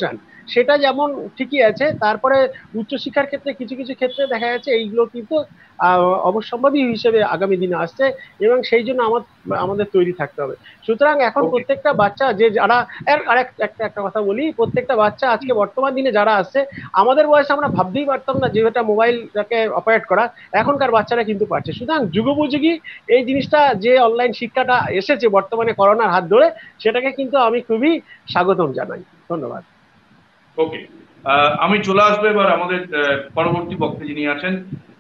সেটা যেমন ঠিকই আছে, তারপরে উচ্চশিক্ষার ক্ষেত্রে কিছু কিছু ক্ষেত্রে দেখা যাচ্ছে এইগুলো কিন্তু অবশ্যম্ভাবী হিসেবে আগামী দিনে আসছে, এবং সেই জন্য আমার আমাদের তৈরি থাকতে হবে। সুতরাং এখন প্রত্যেকটা বাচ্চা যে যারা, আর একটা একটা কথা বলি, প্রত্যেকটা বাচ্চা আজকে বর্তমান দিনে যারা আসছে, আমাদের বয়সে আমরা ভাবতেই পারতাম না যেটা মোবাইলটাকে অপারেট করা, এখনকার বাচ্চারা কিন্তু পারছে। সুতরাং যুগোপযোগী এই জিনিসটা যে অনলাইন শিক্ষাটা এসেছে বর্তমানে করোনার হাত ধরে, সেটাকে কিন্তু আমি খুবই স্বাগতম জানাই। ধন্যবাদ।
ওকে, আমি চলে আসবো এবার আমাদের পরবর্তী বক্তা যিনি আছেন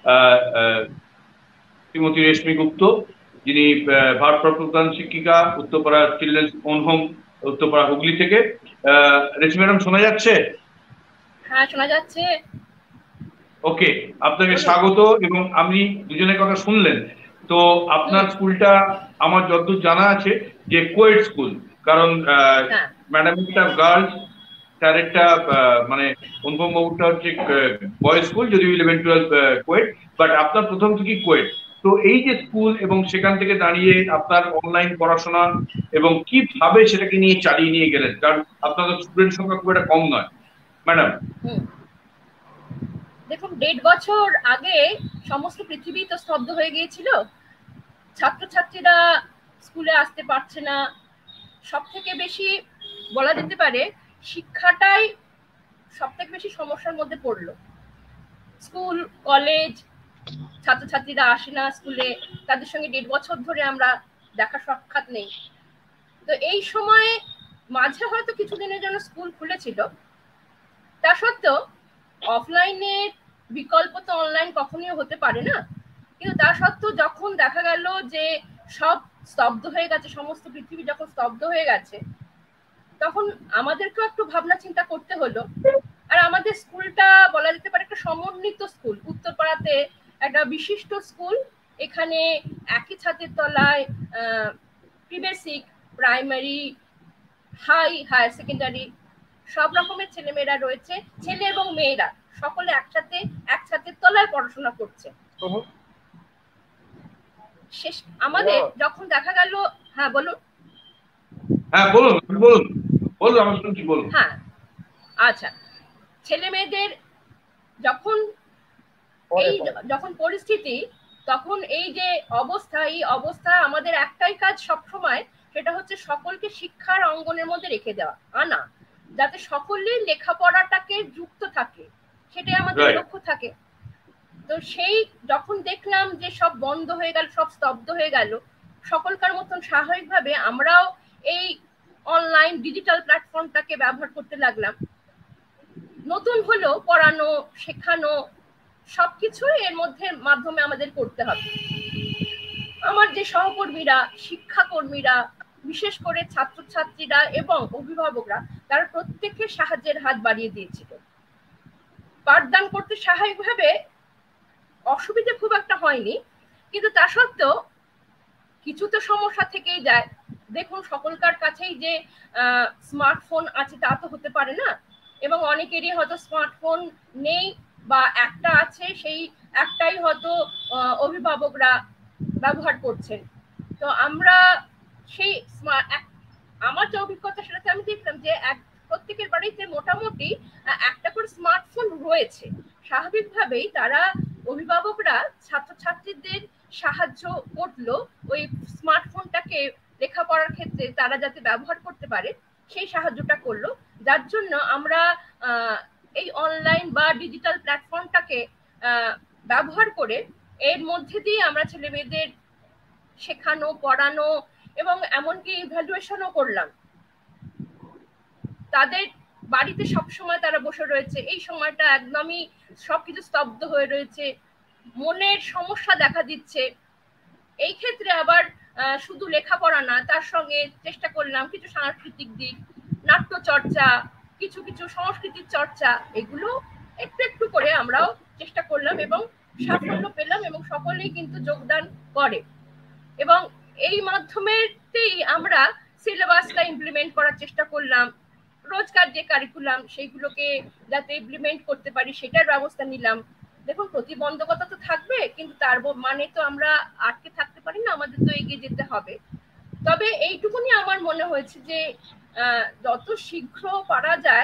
শ্রীমতী রেশমি গুপ্ত, যিনি ভারপ্রাপ্ত প্রধান শিক্ষিকা, Uttarpara children's own home, Uttarpara Hooghly থেকে। রেশমি ম্যাডাম শোনা যাচ্ছে?
হ্যাঁ, শোনা যাচ্ছে।
ওকে, আপনাকে স্বাগত। এবং আপনি দুজনের কথা শুনলেন, তো আপনার স্কুলটা আমার যতদূর জানা আছে যে কোয়েড স্কুল, কারণ ম্যাডাম একটা গার্লস, তার একটা মানে অনুপম বাবুটা হচ্ছে বয়েজ স্কুল, যদিও ইলেভেন টুয়েলভ কোয়েড, বাট আপনার প্রথম থেকেই কোয়েড। তো এই যে স্কুল এবং সেখান থেকে দাঁড়িয়ে আপনার অনলাইন পড়াশোনা এবং কিভাবে সেটাকে নিয়ে চালিয়ে নিয়ে গেলেন, কারণ আপনাদের স্টুডেন্ট সংখ্যা খুব একটা কম নয় ম্যাডাম।
দেখুন, দেড় বছর আগে সমস্ত পৃথিবী তো স্তব্ধ হয়ে গিয়েছিল, ছাত্রছাত্রীরা স্কুলে আসতে পারছে না। সব থেকে বেশি বলা যেতে পারে শিক্ষাটাই সব থেকে বেশি সমস্যার মধ্যে পড়লো। স্কুল কলেজ ছাত্রছাত্রীরা আসে না স্কুলে, তাদের সঙ্গে দেড় বছর ধরে আমরা দেখা সাক্ষাৎ নেই। তো এই সময়ে মাঝে হয়তো কিছুদিনের জন্য স্কুল খুলেছিল, তা সত্ত্বেও অফলাইনের বিকল্প তো অনলাইন কখনোই হতে পারে না। কিন্তু তা সত্ত্বেও যখন দেখা গেল যে সব স্তব্ধ হয়ে গেছে, সমস্ত পৃথিবী যখন স্তব্ধ হয়ে গেছে, তখন আমাদেরকেও একটু ভাবনা চিন্তা করতে হলো। আর আমাদের স্কুলটা বলা যেতে পারে একটা সমন্বিত স্কুল, উত্তরপাড়াতে একটা বিশিষ্ট স্কুল। এখানে একই ছাদের তলায় pre basic, primary, high, higher secondary সব রকমের ছেলেমেয়েরা রয়েছে, ছেলে এবং মেয়েরা সকলে একসাথে এক ছাদের তলায় পড়াশোনা করছে। শেষ আমাদের যখন দেখা গেল, হ্যাঁ বলুন।
হ্যাঁ বলুন বলুন বলুন আমি শুনছি, বলুন।
হ্যাঁ, আচ্ছা, ছেলে মেয়েদের যখন এই যখন পরিস্থিতি, তখন এই যে অবস্থা, এই অবস্থা আমাদের একটাই কাজ সবসময়, সেটা হচ্ছে সকলকে শিক্ষার অঙ্গনের মধ্যে রেখে দেওয়া, আনা, যাতে সকলেই লেখাপড়াটাকে যুক্ত থাকে, সেটাই আমাদের লক্ষ্য থাকে। তো সেই যখন দেখলাম যে সব বন্ধ হয়ে গেল, সব স্তব্ধ হয়ে গেল, সকলকার মতন স্বাভাবিকভাবে আমরাও এই অনলাইন ডিজিটাল প্ল্যাটফর্মটাকে ব্যবহার করতে লাগলাম। নতুন হলো পড়ানো, শেখানো সবকিছু এর মধ্যে মাধ্যমে আমাদের করতে হবে। আমার যে সহকর্মীরা, শিক্ষাকর্মীরা, বিশেষ করে ছাত্রছাত্রীরা এবং অভিভাবকরা, তারা প্রত্যেকের সাহায্যের হাত বাড়িয়ে দিয়েছিল। পাঠদান করতে স্বাভাবিকভাবে অসুবিধা খুব একটা হয়নি, কিন্তু তা সত্ত্বেও কিছু তো সমস্যা থেকেই যায়। দেখুন, সকলকার কাছেই যে স্মার্টফোন আছে তা তো হতে পারে না, এবং অনেকেরই হয়তো স্মার্টফোন নেই বা একটা আছে, সেই একটাই হয়তো অভিভাবকরা ব্যবহার করছেন। তো আমরা সেই আমার যে অভিজ্ঞতা, সেটাতে আমি দেখলাম যে এক প্রত্যেকের বাড়িতে মোটামুটি একটা করে স্মার্টফোন রয়েছে। স্বাভাবিকভাবেই তারা অভিভাবকরা ছাত্রছাত্রীদের সাহায্য করলো ওই স্মার্টফোনটাকে লেখাপড়ার ক্ষেত্রে তারা যাতে ব্যবহার করতে পারে, সেই সাহায্যটা করলো। যার জন্য আমরা এই অনলাইন বা ডিজিটাল প্ল্যাটফর্মটাকে ব্যবহার করে এর মধ্যে দিয়ে আমরা ছেলে মেয়েদের শেখানো, পড়ানো এবং এমনকি ইভ্যালুয়েশনও করলাম। তাদের বাড়িতে সবসময় তারা বসে রয়েছে, এই সময়টা একদমই সবকিছু স্তব্ধ হয়ে রয়েছে, মনের সমস্যা দেখা দিচ্ছে। এই ক্ষেত্রে আবার শুধু লেখাপড়া না, তার সঙ্গে চেষ্টা করলাম কিছু সাংস্কৃতিক দিক, নাট্য চর্চা, কিছু কিছু সংস্কৃতির চর্চা, এগুলো একটু একটু করে আমরাও চেষ্টা করলাম এবং সাফল্য পেলাম, এবং সকলেই কিন্তু যোগদান করে। এবং এই মাধ্যমেতেই আমরা সিলেবাসটা ইমপ্লিমেন্ট করার চেষ্টা করলাম। রোজকার যে কারিকুলাম সেইগুলোকে যাতে ইমপ্লিমেন্ট করতে পারি সেটার ব্যবস্থা নিলাম। দেখুন, প্রতিবন্ধকতা তো থাকবে, কিন্তু তার মানে তো আমরা আটকে থাকতে পারি না, আমাদের তো এগিয়ে যেতে হবে। তবে এইটুকুনি আমার মনে হয়েছে যে যত শীঘ্র পারা যায়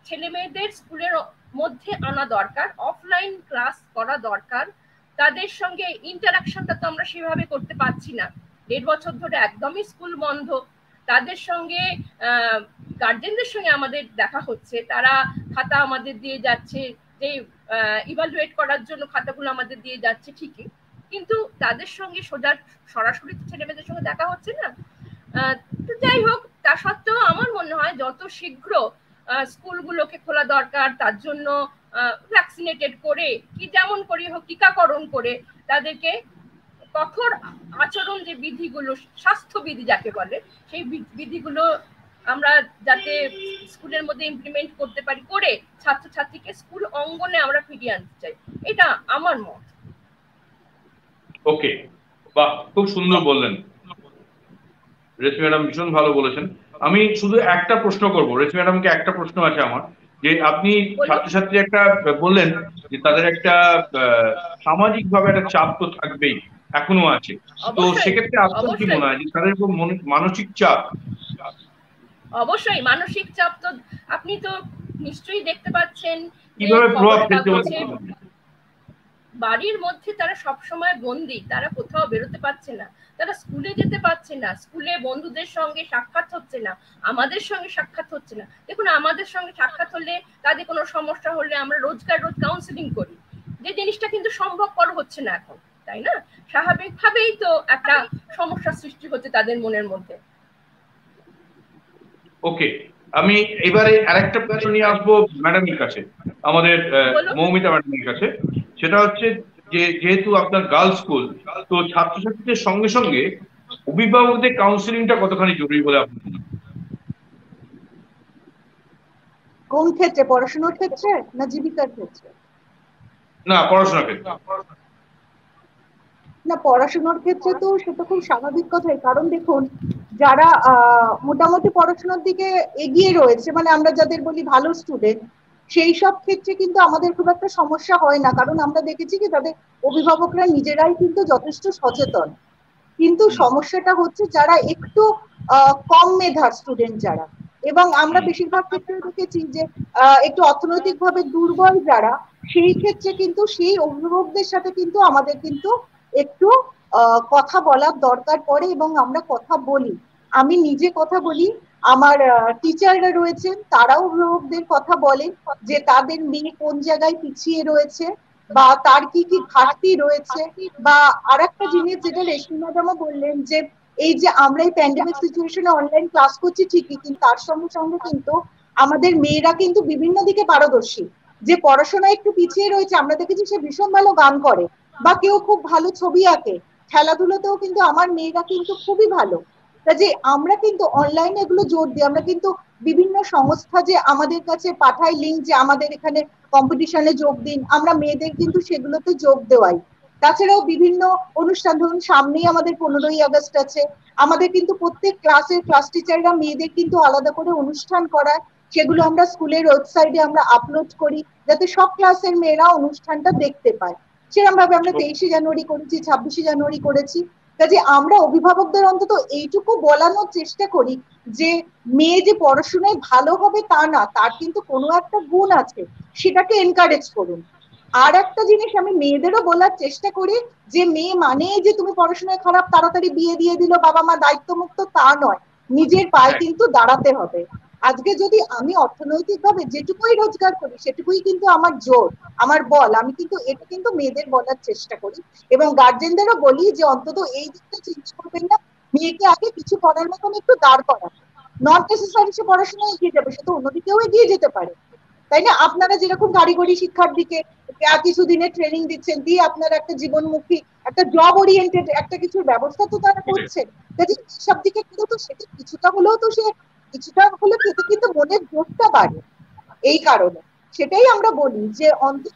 ছেলে মেয়েদের স্কুলের মধ্যে আনা দরকার, অফলাইন ক্লাস করা দরকার। তাদের সঙ্গে ইন্টারাকশনটা তো আমরা সেভাবে করতে পারছি না, দেড় বছর ধরে একদমই স্কুল বন্ধ। তাদের সঙ্গে গার্জেনদের সঙ্গে আমাদের দেখা হচ্ছে, তারা খাতা আমাদের দিয়ে যাচ্ছে, যে ইভালুয়েট করার জন্য খাতাগুলো আমাদের দিয়ে যাচ্ছে ঠিকই, কিন্তু তাদের সঙ্গে সোজা সরাসরি ছেলে মেয়েদের সঙ্গে দেখা হচ্ছে না। তো যাই হোক, তা সত্ত্বেও আমার মনে হয় যত শীঘ্র স্কুলগুলোকে খোলা দরকার, তার জন্য ভ্যাকসিনেটেড করে কি যেমন করি হোক টিকাকরণ করে তাদেরকে কঠোর আচরণ যে বিধিগুলো, স্বাস্থ্যবিধি যাকে বলে, সেই বিধিগুলো আমরা যাতে স্কুলের মধ্যে ইমপ্লিমেন্ট করতে পারি, করে ছাত্রছাত্রীকে স্কুল অঙ্গনে আমরা ফিরিয়ে আনতে চাই, এটা আমার মত।
ওকে, বাহ, খুব সুন্দর বললেন রেশমি ম্যাডাম, ভীষণ ভালো বলেছেন। আমি শুধু একটা প্রশ্ন করব রেশমি ম্যাডামকে, একটা প্রশ্ন আছে আমার, যে আপনি ছাত্রছাত্রী একটা বললেন যে তাদের একটা সামাজিক ভাবে একটা চাপ তো থাকবেই, এখনো আছে, তো সেক্ষেত্রে আপনার কি মনে হয় যে তাদের উপর মানসিক চাপ?
অবশ্যই মানসিক চাপ তো আপনি তো নিশ্চয়ই দেখতে পাচ্ছেন,
কিভাবে প্রভাব ফেলছে
বাড়ির মধ্যে তারা সব সময় বন্দী, তারা কোথাও বেরোতে পারছে না, তারা স্কুলে যেতে পারছে না, স্কুলে বন্ধুদের সঙ্গে সাক্ষাৎ হচ্ছে না, আমাদের সঙ্গে সাক্ষাৎ হচ্ছে না। দেখুন, আমাদের সঙ্গে সাক্ষাৎ হলে, তাদের কোনো সমস্যা হলে আমরা রোজকার রোজ কাউন্সিলিং করি, যে জিনিসটা কিন্তু সম্ভবপর হচ্ছে না এখন, তাই না? স্বাভাবিকভাবেই তো একটা সমস্যা সৃষ্টি হচ্ছে তাদের মনের মধ্যে।
ওকে, আমি এবারে আরেকটা প্রশ্ন নিয়ে আসবো ম্যাডামের কাছে, আমাদের মৌমিতা ম্যাডামের কাছে। সেটা হচ্ছে যে যেহেতু আপনার গার্লস স্কুল, তো ছাত্রছাত্রীদের সঙ্গে সঙ্গে অভিভাবকদের কাউন্সিলিংটা কতখানি জরুরি বলে আপনি?
কোন ক্ষেত্রে, পড়াশোনার ক্ষেত্রে না জীবিকার ক্ষেত্রে?
না, পড়াশোনার ক্ষেত্রে।
না, পড়াশোনার ক্ষেত্রে তো সেটা খুব স্বাভাবিক কথাই, কারণ দেখুন যারা আহ মোটামুটি পড়াশোনার দিকে এগিয়ে রয়েছে, মানে আমরা যাদের বলি ভালো স্টুডেন্ট, সেই সব ক্ষেত্রে কিন্তু আমাদের খুব একটা সমস্যা হয় না, কারণ আমরা দেখেছি কি তাদের অভিভাবকরা নিজেরাই কিন্তু যথেষ্ট সচেতন। কিন্তু সমস্যাটা হচ্ছে যারা একটু আহ কম মেধার স্টুডেন্ট যারা, এবং আমরা বেশিরভাগ ক্ষেত্রে দেখেছি যে আহ একটু অর্থনৈতিকভাবে দুর্বল যারা, সেই ক্ষেত্রে কিন্তু সেই অভিভাবকদের সাথে কিন্তু আমাদের কিন্তু একটু আহ কথা বলার দরকার পড়ে, এবং আমরা কথা বলি। আমি নিজে কথা বলি, আমার টিচাররা রয়েছেন তারাও অভিভাবকদের কথা বলেন যে তাদের মেয়ে কোন জায়গায় পিছিয়ে রয়েছে বা তার কি কি ঘাটতি রয়েছে। বা আর একটা জিনিস যেটা রেশমি ম্যাডামও বললেন, যে এই যে আমরা এই প্যান্ডেমিক সিচুয়েশনে অনলাইন ক্লাস করছি ঠিকই, কিন্তু তার সঙ্গে সঙ্গে কিন্তু আমাদের মেয়েরা কিন্তু বিভিন্ন দিকে পারদর্শী। যে পড়াশোনায় একটু পিছিয়ে রয়েছে, আমরা দেখেছি সে ভীষণ ভালো গান করে, বা কেউ খুব ভালো ছবি আঁকে, খেলাধুলোতেও কিন্তু আমার মেয়েরা কিন্তু খুবই ভালো। যে আমরা কিন্তু অনলাইনে এগুলো জোর দিই, আমরা কিন্তু বিভিন্ন সংস্থা যে আমাদের কাছে পাঠায় লিঙ্ক যে আমাদের এখানে কম্পিটিশনে যোগ দিন, আমরা মেয়েদের কিন্তু সেগুলোতে যোগ দেওয়াই। তাছাড়াও বিভিন্ন অনুষ্ঠান, ধরুন সামনেই আমাদের পনেরোই আগস্ট আছে, আমাদের কিন্তু প্রত্যেক ক্লাসের ক্লাস টিচাররা মেয়েদের কিন্তু আলাদা করে অনুষ্ঠান করায়, সেগুলো আমরা স্কুলের ওয়েবসাইটে আমরা আপলোড করি যাতে সব ক্লাসের মেয়েরা অনুষ্ঠানটা দেখতে পায়। সেরকম ভাবে আমরা তেইশে জানুয়ারি করেছি, ছাব্বিশে জানুয়ারি করেছি। কাজে আমরা অভিভাবকদের অন্তত এইটুকু বলানোর চেষ্টা করি যে মেয়ে যে পড়াশোনায় ভালো হবে তা না, তার কিন্তু কোনো একটা গুণ আছে, সেটাকে এনকারেজ করুন। আর একটা জিনিস আমি মেয়েদেরও বলার চেষ্টা করি যে মেয়ে মানে যে তুমি পড়াশোনায় খারাপ তাড়াতাড়ি বিয়ে দিয়ে দিল, বাবা মা দায়িত্বমুক্ত, তা নয়। নিজের পায়ে কিন্তু দাঁড়াতে হবে। আজকে যদি আমি অর্থনৈতিকভাবে যেটুকুই রোজগার করি সেটুকুই কিন্তু আমার জোর, আমার বল, আমি কিন্তু এটা কিন্তু মেয়েদের বলার চেষ্টা করি। এবং গার্জেনদেরও বলি যে অন্তত এই দিকটা চিন্তা করবেন না, মেয়েকে আগে কিছু করার মতন একটু দাঁড় করান। নট নেসেসারি সে পড়াশোনা এগিয়ে যাবে, সে তো অন্যদিকেও এগিয়ে যেতে পারে, তাই না? আপনারা যেরকম কারিগরি শিক্ষার দিকে কিছুদিনের ট্রেনিং দিচ্ছেন, দিয়ে আপনারা একটা জীবনমুখী একটা জব ওরিয়েন্টেড একটা কিছুর ব্যবস্থা তো তারা করছেন, কাজে সব দিকে কিন্তু তো সেটা কিছুটা হলেও তো সে কিছুটা হলে সেটা কিন্তু মনের জোরটা বাড়ে। এই কারণে সেটাই আমরা বলি যে অন্তত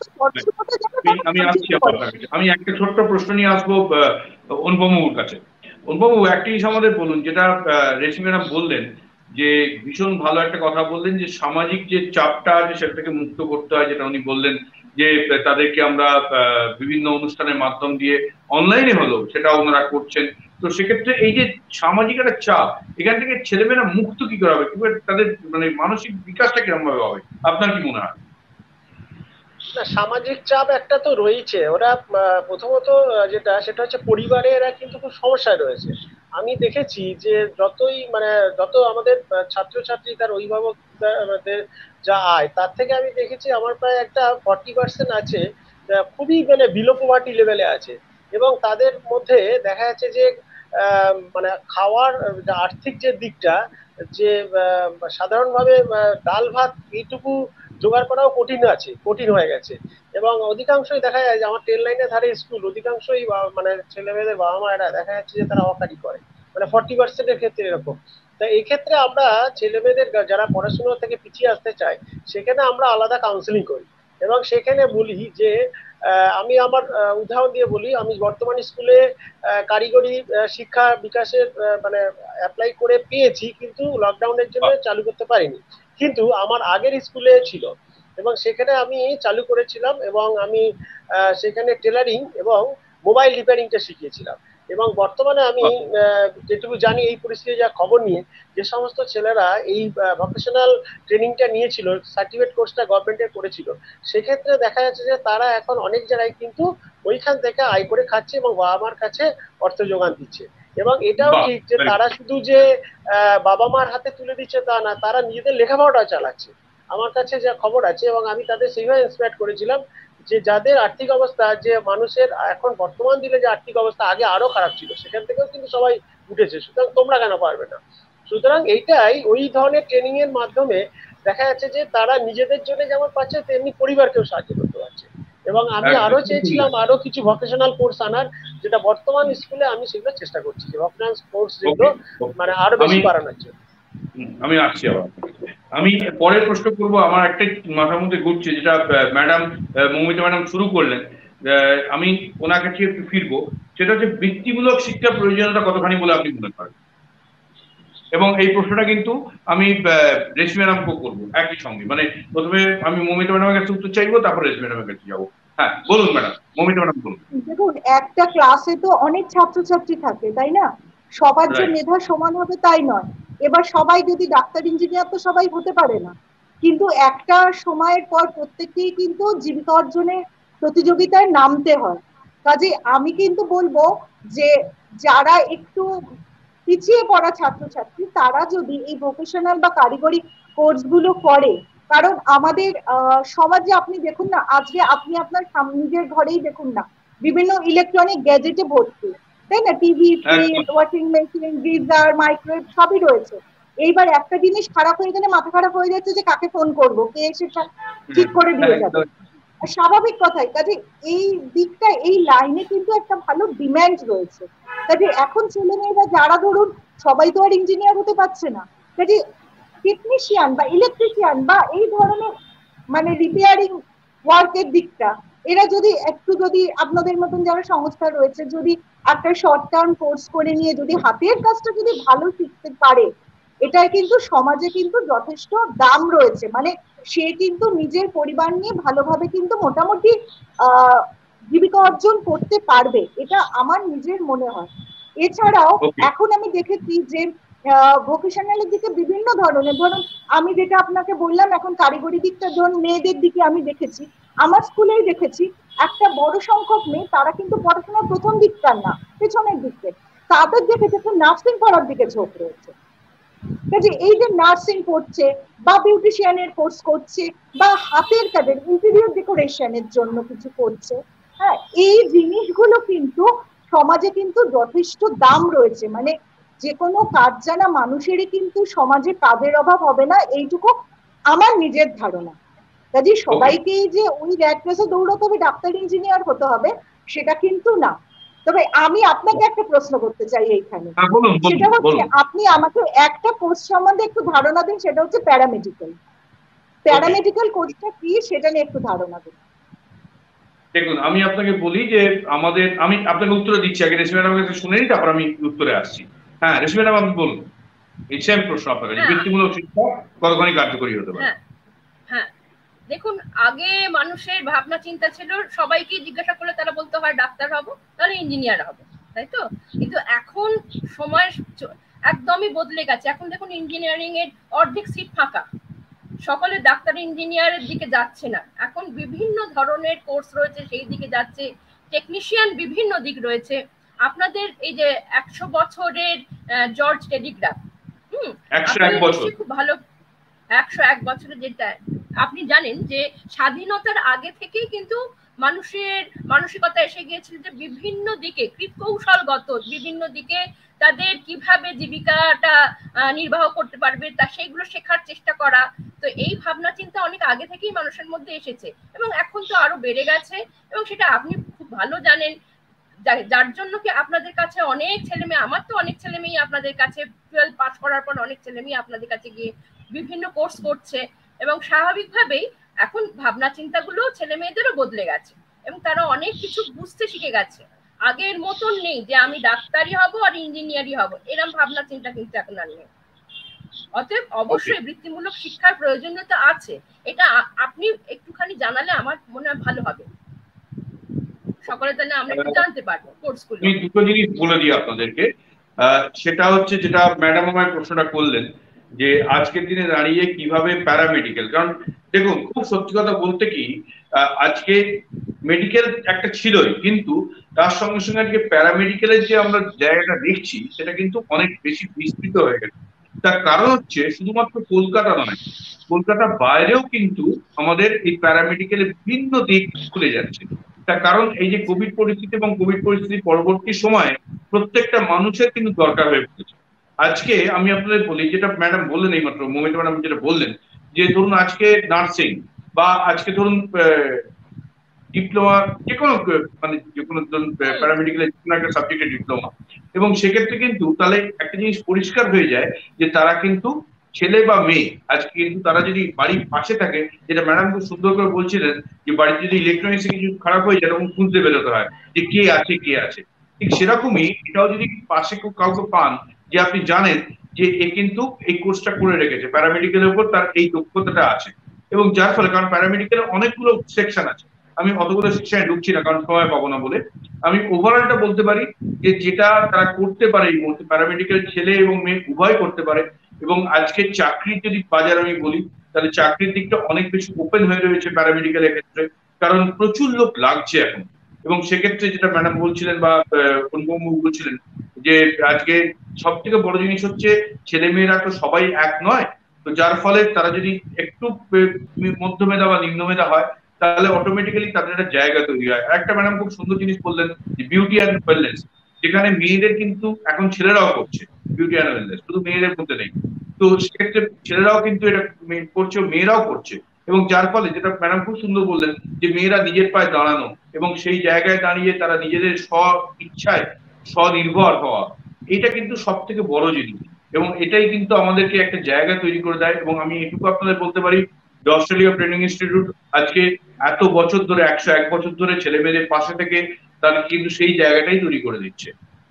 আমি আসছি আপনার কাছে, আমি একটা ছোট্ট প্রশ্ন নিয়ে আসবো অনুপমবাবুর কাছে। অনুপমবাবু, একটা জিনিস আমাদের বলুন, যেটা রেশমি ম্যাডাম বললেন যে ভীষণ ভালো একটা কথা বললেন, যে সামাজিক যে চাপটা আছে সেটা থেকে মুক্ত করতে হয়, যেটা উনি বললেন যে তাদেরকে আমরা বিভিন্ন অনুষ্ঠানের মাধ্যম দিয়ে অনলাইনে হলো সেটা ওনারা করছেন, তো সেক্ষেত্রে এই যে সামাজিক একটা চাপ, এখান থেকে ছেলেমেয়েরা মুক্ত কি করে হবে, কিভাবে তাদের মানে মানসিক বিকাশটা কিরকম ভাবে হবে, আপনার কি মনে হয়?
না, সামাজিক চাপ একটা তো রয়েছে। ওরা প্রথমত যেটা সেটা হচ্ছে পরিবারে এরা কিন্তু খুব সমস্যায় রয়েছে। আমি দেখেছি যে যতই মানে যত আমাদের ছাত্রছাত্রী তার অভিভাবকদের যা আয়, তার থেকে আমি দেখেছি আমার প্রায় একটা ফর্টি পার্সেন্ট আছে খুবই মানে বিলো পভার্টি লেভেলে আছে, এবং তাদের মধ্যে দেখা যাচ্ছে যে মানে খাওয়ার আর্থিক যে দিকটা, যে সাধারণভাবে ডাল ভাত এইটুকু জোগাড় করাও কঠিন আছে, কঠিন হয়ে গেছে। এবং অধিকাংশই দেখা যায় যে আমার ট্রেন লাইনের ধারে স্কুল, অধিকাংশই মানে ছেলে মেয়েদের বাবা মায়েরা দেখা যাচ্ছে যে তারা অকারি করে, মানে ফর্টি পার্সেন্টের ক্ষেত্রে এরকম। তাই এই ক্ষেত্রে আমরা ছেলে মেয়েদের যারা পড়াশোনা থেকে পিছিয়ে আসতে চায় সেখানে আমরা আলাদা কাউন্সিলিং করি, এবং সেখানে বলি যে আমি আমার উদাহরণ দিয়ে বলি, আমি বর্তমান স্কুলে কারিগরি শিক্ষা বিকাশের মানে অ্যাপ্লাই করে পেয়েছি, কিন্তু লকডাউনের জন্য চালু করতে পারিনি। কিন্তু আমার আগের স্কুলে ছিল এবং সেখানে আমি চালু করেছিলাম, এবং আমি সেখানে টেলারিং এবং মোবাইল রিপেয়ারিংটা শিখিয়েছিলাম। এবং বর্তমানে আমি যেটুকু জানি এই পরিস্থিতি যা খবর নিয়ে, যে সমস্ত ছেলেরা এই ভোকেশনাল ট্রেনিংটা নিয়েছিল, সার্টিফিকেট কোর্সটা গভর্নমেন্টের করেছিল, সেক্ষেত্রে দেখা যাচ্ছে যে তারা এখন অনেক জায়গায় কিন্তু ওইখান থেকে আয় করে খাচ্ছে এবং বাবা মার কাছে অর্থ যোগান দিচ্ছে। এবং এটাও ঠিক যে তারা শুধু যে বাবা মার হাতে তুলে দিচ্ছে তা না, তারা নিজেদের লেখাপড়াটা চালাচ্ছে। আমার কাছে যা খবর আছে, এবং আমি তাদের সেইভাবে ইন্সপায়ার করেছিলাম যে যাদের আর্থিক অবস্থা, যে মানুষের এখন বর্তমান দিনে যে আর্থিক অবস্থা আগে আরো খারাপ ছিল, সেখান থেকেও কিন্তু সবাই উঠেছে, সুতরাং তোমরা কেন পারবে না। সুতরাং এইটাই ওই ধরনের ট্রেনিং এর মাধ্যমে দেখা যাচ্ছে যে তারা নিজেদের জন্য যেমন পাচ্ছে তেমনি পরিবারকেও সাহায্য করতে পারছে। এবং আমি আরো চেয়েছিলাম আরো কিছু ভোকেশনাল কোর্স আনার, যেটা বর্তমান স্কুলে আমি সেগুলো চেষ্টা করছি যে ভোকেশনাল কোর্স যেগুলো মানে আরো বেশি বাড়ানোর জন্য।
আমি আসছি আবার, আমি পরের প্রশ্ন করবো। আমার একটাই মাথার মধ্যে ঘুরছে, যেটা ম্যাডাম মৌমিতা ম্যাডাম শুরু করলেন, আমি ওনার কাছে একটু ফিরবো। সেটা হচ্ছে বৃত্তিমূলক শিক্ষার প্রয়োজনীয়তা কতখানি বলে আপনি মনে করেন? এবং এই প্রশ্নটা কিন্তু আমি রেশমি ম্যাডামকেও করবো একই সঙ্গে, মানে প্রথমে আমি মৌমিতা ম্যাডামের কাছে উত্তর চাইবো, তারপর রেশমি ম্যাডামের কাছে যাবো। হ্যাঁ বলুন ম্যাডাম, মৌমিতা ম্যাডাম বলুন।
দেখুন, একটা ক্লাসে তো অনেক ছাত্রছাত্রী থাকে, তাই না? সবার যে মেধা সমান হবে তাই নয়। এবার সবাই যদি ডাক্তার ইঞ্জিনিয়ার তো সবাই হতে পারে না, কিন্তু একটা সময়ের পর প্রত্যেককেই কিন্তু জীবিকা অর্জনের প্রতিযোগিতায় নামতে হয়। কাজে আমি কিন্তু বলবো যে যারা একটু পিছিয়ে পড়া ছাত্রছাত্রী, তারা যদি এই ভোকেশনাল বা কারিগরি কোর্স গুলো করে, কারণ আমাদের সমাজে আপনি দেখুন না, আজকে আপনি আপনার নিজের ঘরেই দেখুন না, বিভিন্ন ইলেকট্রনিক গ্যাজেটে ভর্তি, তাই না? TV, fridge, washing machine, geyser, microwave সবই রয়েছে। এইবার একটা জিনিস খারাপ হয়ে গেলে মাথা খারাপ হয়ে যাচ্ছে যে কাকে ফোন করবো, কে এসে ঠিক করে দিয়ে যাবে। স্বাভাবিক কথাই। কাজে এই দিকটা, এই লাইনে কিন্তু একটা ভালো ডিম্যান্ড রয়েছে। কাজে এখন ছেলে মেয়েরা যারা ধরুন সবাই তো আর ইঞ্জিনিয়ার হতে পারছে না, কাজে টেকনিশিয়ান বা ইলেকট্রিশিয়ান বা এই ধরনের মানে রিপেয়ারিং ওয়ার্কের দিকটা এরা যদি একটু, যদি আপনাদের মতন যারা সংস্থা রয়েছে, যদি একটা শর্ট টার্ম কোর্স করে নিয়ে যদি হাতের কাজটা যদি ভালো শিখতে পারে, এটার কিন্তু সমাজে কিন্তু যথেষ্ট দাম রয়েছে। মানে সে কিন্তু নিজের পরিবার নিয়ে ভালোভাবে কিন্তু মোটামুটি আহ জীবিকা অর্জন করতে পারবে, এটা আমার নিজের মনে হয়। এছাড়াও এখন আমি দেখেছি যে ভোকেশনালের দিকে বিভিন্ন ধরনের, ধরুন আমি যেটা আপনাকে বললাম, এখন কারিগরি দিকটা ধরুন মেয়েদের দিকে আমি দেখেছি, আমার স্কুলেই দেখেছি একটা বড় সংখ্যক মেয়ে, তারা কিন্তু পড়াশোনার প্রথম দিককার না, পেছনের দিকে, তাদের দেখেছে তো নার্সিং পড়ার দিকে ঝোঁক রয়েছে। এই যে নার্সিং করছে বা বিউটিশিয়ানের কোর্স করছে বা হাতের কাজের ইন্টেরিয়র ডেকোরেশনের জন্য কিছু করছে, হ্যাঁ, এই জিনিসগুলো কিন্তু সমাজে কিন্তু যথেষ্ট দাম রয়েছে। মানে যে কোনো কাজ জানা মানুষেরই কিন্তু সমাজে কাজের অভাব হবে না, এইটুকু আমার নিজের ধারণা। কাজে সবাইকেই যে ওই র্যাট রেসে দৌড়াতে হবে, ডাক্তার ইঞ্জিনিয়ার হতে হবে, সেটা কিন্তু না। তবে আমি আপনাকে একটা প্রশ্ন করতে চাই এইখানে, সেটা হচ্ছে আপনি আমাকে একটা কোর্স সম্বন্ধে একটু ধারণা দিন, সেটা হচ্ছে প্যারামেডিক্যাল। প্যারামেডিক্যাল কোর্সটা কি সেটা নিয়ে একটু ধারণা দিন।
দেখুন, আমি আপনাকে বলি যে আমাদের, আমি আপনাকে উত্তরে দিচ্ছি, আগে রেশমি ম্যাডামের কাছে শুনে নিই, তারপর আমি উত্তরে আসছি। হ্যাঁ রেশমি ম্যাডাম, আপনি বলুন। এই সেম প্রশ্ন আপনার কাছে, বৃত্তিমূলক শিক্ষা কতখানি কার্যকরী হতে পারে?
হ্যাঁ দেখুন, আগে মানুষের ভাবনা চিন্তা ছিল, সবাইকে জিজ্ঞাসা করলে তারা বলতে হয় ডাক্তার হবো, তাহলে ইঞ্জিনিয়ার হবো। তাই তো? কিন্তু এখন সময় একদমই বদলে গেছে। এখন দেখুন ইঞ্জিনিয়ারিং এর অর্ধেক সিট ফাঁকা, সকলে ডাক্তার ইঞ্জিনিয়ারের দিকে যাচ্ছে না, এখন বিভিন্ন ধরনের কোর্স রয়েছে সেই দিকে যাচ্ছে, টেকনিশিয়ান বিভিন্ন দিক রয়েছে। আপনাদের এই যে একশো বছরের জর্জ টেলিগ্রাফ, হুম খুব ভালো, একশো এক বছরের যেটা আপনি জানেন যে স্বাধীনতার আগে থেকেই কিন্তু মানুষের মানসিকতা এসে গিয়েছিল যে বিভিন্ন দিকে কৌশলগত বিভিন্ন দিকে তাদের কিভাবে জীবিকাটা নির্বাহ করতে পারবে তা সেইগুলো শেখার চেষ্টা করা। তো এই ভাবনা চিন্তা অনেক আগে থেকেই মানুষের মধ্যে এসেছে এবং এখন তো আরো বেড়ে গেছে এবং সেটা আপনি খুব ভালো জানেন, যার জন্য কি আপনাদের কাছে অনেক ছেলে মেয়ে, আমার তো অনেক ছেলে মেয়ে আপনাদের কাছে টুয়েলভ পাস করার পর অনেক ছেলে মেয়ে আপনাদের কাছে গিয়ে বিভিন্ন কোর্স করছে এবং স্বাভাবিকভাবেই এখন ভাবনা চিন্তাগুলো ছেলে মেয়েদেরও বদলে গেছে এবং তারা অনেক কিছু বুঝতে শিখে গেছে। আগের মতন নেই যে আমি ডাক্তারই হব আর ইঞ্জিনিয়ারই হব, এরকম ভাবনা চিন্তা কিন্তু এখন আর নেই। অতএব অবশ্যই বৃত্তিমূলক শিক্ষার প্রয়োজনীয়তা আছে, এটা আপনি একটুখানি জানালে আমার মনে হয় ভালো হবে, সকলে তাহলে আমরা একটু জানতে পারবো কোর্সগুলো।
আমি দুটো জিনিস বলে দিই আপনাদেরকে, সেটা হচ্ছে যেটা ম্যাডাম আমায় প্রশ্নটা করলেন যে আজকের দিনে দাঁড়িয়ে কিভাবে প্যারামেডিক্যাল, কারণ দেখুন খুব সত্যি কথা বলতে কি আজকে মেডিকেল একটা ছিলই, কিন্তু তার সঙ্গে সঙ্গে আজকে প্যারামেডিক্যালের যে আমরা জায়গাটা দেখছি সেটা কিন্তু অনেক বেশি বিস্তৃত হয়ে গেছে। তার কারণ হচ্ছে শুধুমাত্র কলকাতা নয়, কলকাতার বাইরেও কিন্তু আমাদের এই প্যারামেডিক্যালের বিভিন্ন দিক খুলে যাচ্ছে। তার কারণ এই যে কোভিড পরিস্থিতি এবং কোভিড পরিস্থিতি পরবর্তী সময়ে প্রত্যেকটা মানুষের কিন্তু দরকার হয়ে পড়েছে। আজকে আমি আপনাদের বলি, যেটা ম্যাডাম বললেন এইমাত্র মোমেন্ট ম্যাডাম যেটা বললেন, যে ধরুন আজকে নার্সিং বা আজকে ধরুন ডিপ্লোমা, যে কোনো মানে যে কোনো ধরুন প্যারামেডিক্যালের যে কোনো একটা সাবজেক্টের ডিপ্লোমা, এবং সেক্ষেত্রে কিন্তু তাহলে একটা জিনিস পরিষ্কার হয়ে যায় যে তারা কিন্তু ছেলে বা মেয়ে আজকে কিন্তু তারা যদি বাড়ির পাশে থাকে, যেটা ম্যাডাম খুব সুন্দর করে বলছিলেন যে বাড়িতে যদি ইলেকট্রনিক্স কিছু খারাপ হয়ে যায় তখন খুঁজতে বেরোতে হয় যে কে আছে কে আছে, ঠিক সেরকমই এটাও যদি পাশে কাউকে পান যে আপনি জানেন যে এ কিন্তু এই কোর্সটা করে রেখেছে, প্যারামেডিক্যালের উপর তার এই দক্ষতাটা আছে, এবং যার ফলে কারণ প্যারামেডিক্যালের অনেকগুলো সেকশন আছে, আমি অতগুলো সেকশনে ঢুকছি না কারণ সময় পাবো না বলে, আমি ওভারঅলটা বলতে পারি যে যেটা তারা করতে পারে এই মুহূর্তে প্যারামেডিক্যাল ছেলে এবং মেয়ে উভয় করতে পারে। এবং আজকে চাকরির যদি বাজার আমি বলি তাহলে চাকরির দিকটা অনেক বেশি ওপেন হয়ে রয়েছে প্যারামেডিক্যালের ক্ষেত্রে, কারণ প্রচুর লোক লাগছে এখন। এবং সেক্ষেত্রে যেটা ম্যাডাম বলছিলেন বা অনুপম বলছিলেন যে আজকে সব থেকে বড় জিনিস হচ্ছে ছেলে মেয়েরা তো সবাই এক নয়, তো যার ফলে তারা যদি একটু মধ্যমেধা বা নিম্নমেধা হয় তাহলে অটোমেটিক্যালি তাদের একটা জায়গা তৈরি হয়। একটা ম্যাডাম খুব সুন্দর জিনিস বললেন যে বিউটি অ্যান্ড ওয়েলনেস, যেখানে মেয়েদের কিন্তু এখন ছেলেরাও করছে বিউটি অ্যান্ড ওয়েলনেস, শুধু মেয়েদের মধ্যে নেই, তো সেক্ষেত্রে ছেলেরাও কিন্তু এটা করছে, মেয়েরাও করছে, এবং যার ফলে যেটা ম্যাডাম খুব সুন্দর বললেন যে মেয়েরা নিজের পায়ে দাঁড়ানো এবং সেই জায়গায় দাঁড়িয়ে তারা নিজেদের স্ব ইচ্ছায় স্বনির্ভর হওয়া, এটা কিন্তু সব থেকে বড় জিনিস, এবং এটাই কিন্তু আমাদেরকে একটা জায়গা তৈরি করে দেয়। এবং আমি এটুকু আপনাদের বলতে পারি যে অস্ট্রেলিয়া ট্রেনিং ইনস্টিটিউট আজকে এত বছর ধরে একশো এক বছর ধরে ছেলে মেয়েদের পাশে থেকে তারা কিন্তু সেই জায়গাটাই তৈরি করে দিচ্ছে,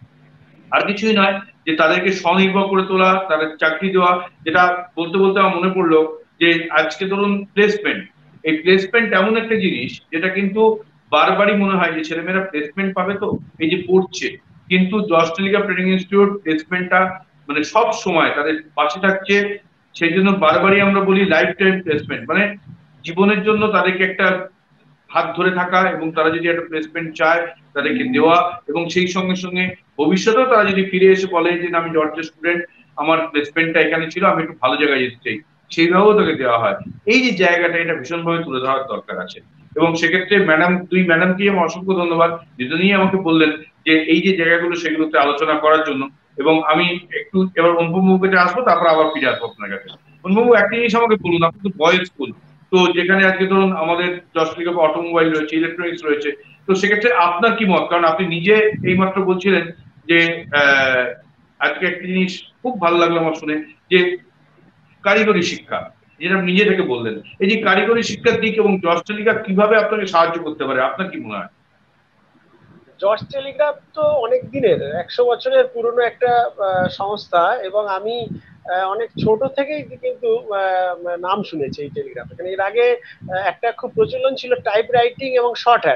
আর কিছুই নয় যে তাদেরকে স্বনির্ভর করে তোলা, তাদের চাকরি দেওয়া। যেটা বলতে বলতে আমার মনে পড়লো যে আজকে ধরুন প্লেসমেন্ট, এই প্লেসমেন্ট এমন একটা জিনিস যেটা কিন্তু বারবারই মনে হয় যে ছেলেমেয়েরা প্লেসমেন্ট পাবে তো এই যে পড়ছে, কিন্তু অস্ট্রেলিয়া ট্রেনিং ইনস্টিটিউট প্লেসমেন্টটা মানে সব সময় তাদের পাশে থাকছে, সেই জন্য বারবারই আমরা বলি লাইফ টাইম প্লেসমেন্ট, মানে জীবনের জন্য তাদেরকে একটা হাত ধরে থাকা, এবং তারা যদি একটা প্লেসমেন্ট চায় তাদেরকে দেওয়া, এবং সেই সঙ্গে সঙ্গে ভবিষ্যতেও তারা যদি ফিরে এসে বলে যে আমি জর্জের স্টুডেন্ট, আমার প্লেসমেন্টটা এখানে ছিল, আমি একটু ভালো জায়গায় যেতে চাই, সেইভাবেও তাকে দেওয়া হয়। এই যে জায়গাটা এটা ভীষণভাবে তুলে ধরার দরকার আছে, এবং সেক্ষেত্রে ম্যাডাম দুই ম্যাডামকে আমার অসংখ্য ধন্যবাদ যেটা নিয়ে আমাকে বললেন যে এই যে জায়গাগুলো সেগুলোতে আলোচনা করার জন্য। এবং আমি একটু এবার অনুপমবাবুর কাছে আসবো, তারপর আবার ফিরে আসবো আপনার কাছে। অনুপমবাবু একটা জিনিস আমাকে বলুন, আপনি তো বয়েজ স্কুল, তো যেখানে আজকে ধরুন আমাদের অস্ট্রেলিয়া অটোমোবাইল রয়েছে, ইলেকট্রনিক্স রয়েছে, তো সেক্ষেত্রে আপনার কি মত? কারণ আপনি নিজে এইমাত্র বলছিলেন যে আহ আজকে একটা জিনিস খুব ভালো লাগলো আমার শুনে, যে কারিগরি শিক্ষা, যেটা নিজে থেকে বললেন, এই যে কারিগরি শিক্ষার দিক এবং জর্জ টেলিগ্রাফ কিভাবে আপনাকে সাহায্য করতে পারে, আপনার কি মনে হয়?
জর্জ টেলিগ্রাফ তো অনেক দিনের, একশো বছরের পুরনো একটা সংস্থা, এবং আমি অনেক ছোট থেকেই কিন্তু নাম শুনেছি এই টেলিগ্রাফ। এখানে এর আগে একটা খুব প্রচলন ছিল টাইপ রাইটিং এবং শর্ট হ্যান্ড,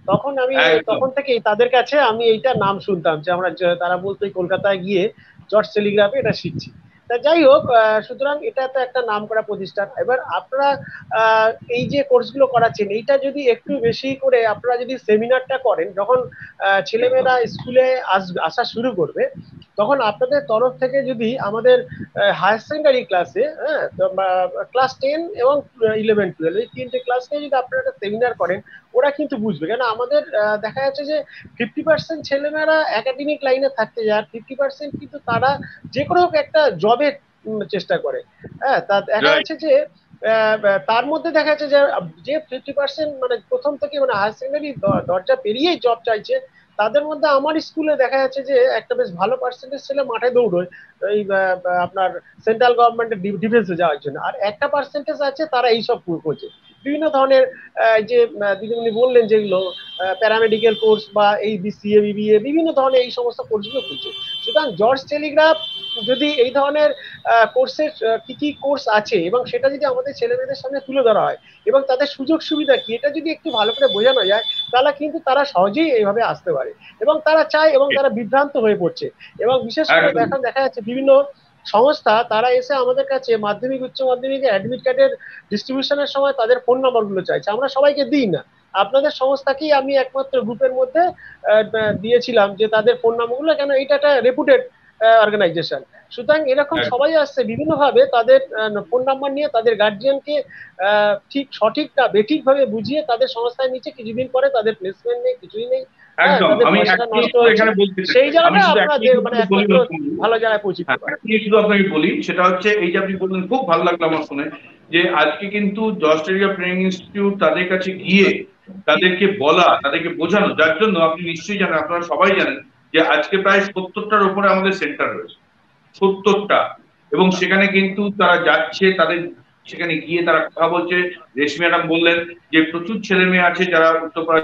তখন আমি তখন থেকেই তাদের কাছে আমি এইটা নাম শুনতাম যে আমরা তারা বলতো কলকাতায় গিয়ে জর্জ টেলিগ্রাফে এটা শিখছি। তা যাই হোক, সুতরাং এটা তো একটা নাম করা প্রতিষ্ঠান। এবার আপনারা এই যে কোর্সগুলো করাচ্ছেন, এইটা যদি একটু বেশি করে আপনারা যদি সেমিনারটা করেন, যখন ছেলেমেয়েরা স্কুলে আসা শুরু করবে, তখন আপনাদের তরফ থেকে যদি আমাদের হায়ার সেকেন্ডারি ক্লাসে, হ্যাঁ, ক্লাস টেন এবং ইলেভেন টুয়েলভ এই তিনটে ক্লাস নিয়ে যদি আপনারা একটা সেমিনার করেন, ওরা কিন্তু বুঝবে। কেন আমাদের দেখা যাচ্ছে যে ফিফটি পার্সেন্ট ছেলেমেয়েরা একাডেমিক লাইনে থাকতে যায়, আর ফিফটি পার্সেন্ট কিন্তু তারা যে কোনো একটা জবের চেষ্টা করে। হ্যাঁ, তা দেখা যাচ্ছে যে তার মধ্যে দেখা যাচ্ছে যে যে ফিফটি পার্সেন্ট মানে প্রথম থেকে মানে হায়ার সেকেন্ডারি দরজা পেরিয়েই জব চাইছে, তাদের মধ্যে আমার স্কুলে দেখা যাচ্ছে যে একটা বেশ ভালো পার্সেন্টেজ ছেলে মাঠে দৌড়োয় এই আপনার সেন্ট্রাল গভর্নমেন্টের ডিফেন্সে যাওয়ার জন্য, আর একটা পার্সেন্টেজ আছে তারা এইসব করছে। বিভিন্ন ধরনের যে দিদিমণি বললেন যেগুলো প্যারামেডিক্যাল কোর্স বা এই বিসিএ বিবিএ বিভিন্ন ধরনের এই সমস্ত কোর্সগুলো করছে। সুতরাং জর্জ টেলিগ্রাফ যদি এই ধরনের কোর্সের কি কি কোর্স আছে এবং সেটা যদি আমাদের ছেলেমেয়েদের সামনে তুলে ধরা হয় এবং তাদের সুযোগ সুবিধা কি এটা যদি একটু ভালো করে বোঝানো যায়, তাহলে কিন্তু তারা সহজেই এইভাবে আসতে পারে এবং তারা চায় এবং তারা বিভ্রান্ত হয়ে পড়ছে। এবং বিশেষ করে দেখা দেখা যাচ্ছে বিভিন্ন সংস্থা তারা এসে আমাদের কাছে মাধ্যমিক উচ্চ মাধ্যমিকের অ্যাডমিট কার্ডের ডিস্ট্রিবিউশনের সময় তাদের ফোন নাম্বারগুলো চাইছে, আমরা সবাইকে দিই না। আপনাদের সংস্থাকেই আমি একমাত্র গ্রুপের মধ্যে দিয়েছিলাম যে তাদের ফোন নাম্বারগুলো, কেন এটা একটা রেপুটেড অর্গানাইজেশন। সুতরাং এরকম সবাই আসছে বিভিন্ন ভাবে তাদের ফোন নাম্বার নিয়ে তাদের গার্জিয়ানকে ঠিক সঠিক না বেঠিক ভাবে বুঝিয়ে তাদের সংস্থায় নিচে কিছুদিন পরে তাদের প্লেসমেন্ট নেই, কিছুই নেই, সেই জায়গাটা আপনাদের মানে ভালো জায়গায় পৌঁছে
শুধু আপনাকে বলি, সেটা হচ্ছে এই যে আপনি বললেন খুব ভালো লাগলো আমার শুনে, যে আজকে কিন্তু জর্জ টেলিগ্রাফ ট্রেনিং ইনস্টিটিউট তাদের কাছে গিয়ে তাদেরকে বলা, তাদেরকে বোঝানো, যার জন্য আপনি নিশ্চয়ই জানেন, আপনারা সবাই জানেন যে আজকে প্রায় সত্তরটার উপরে আমাদের সেন্টার রয়েছে, সত্তরটা, এবং সেখানে কিন্তু তারা যাচ্ছে, তাদের সেখানে গিয়ে তারা কথা বলছে। রেশমি ম্যাডাম বললেন যে প্রচুর ছেলে মেয়ে আছে যারা উত্তরপাড়া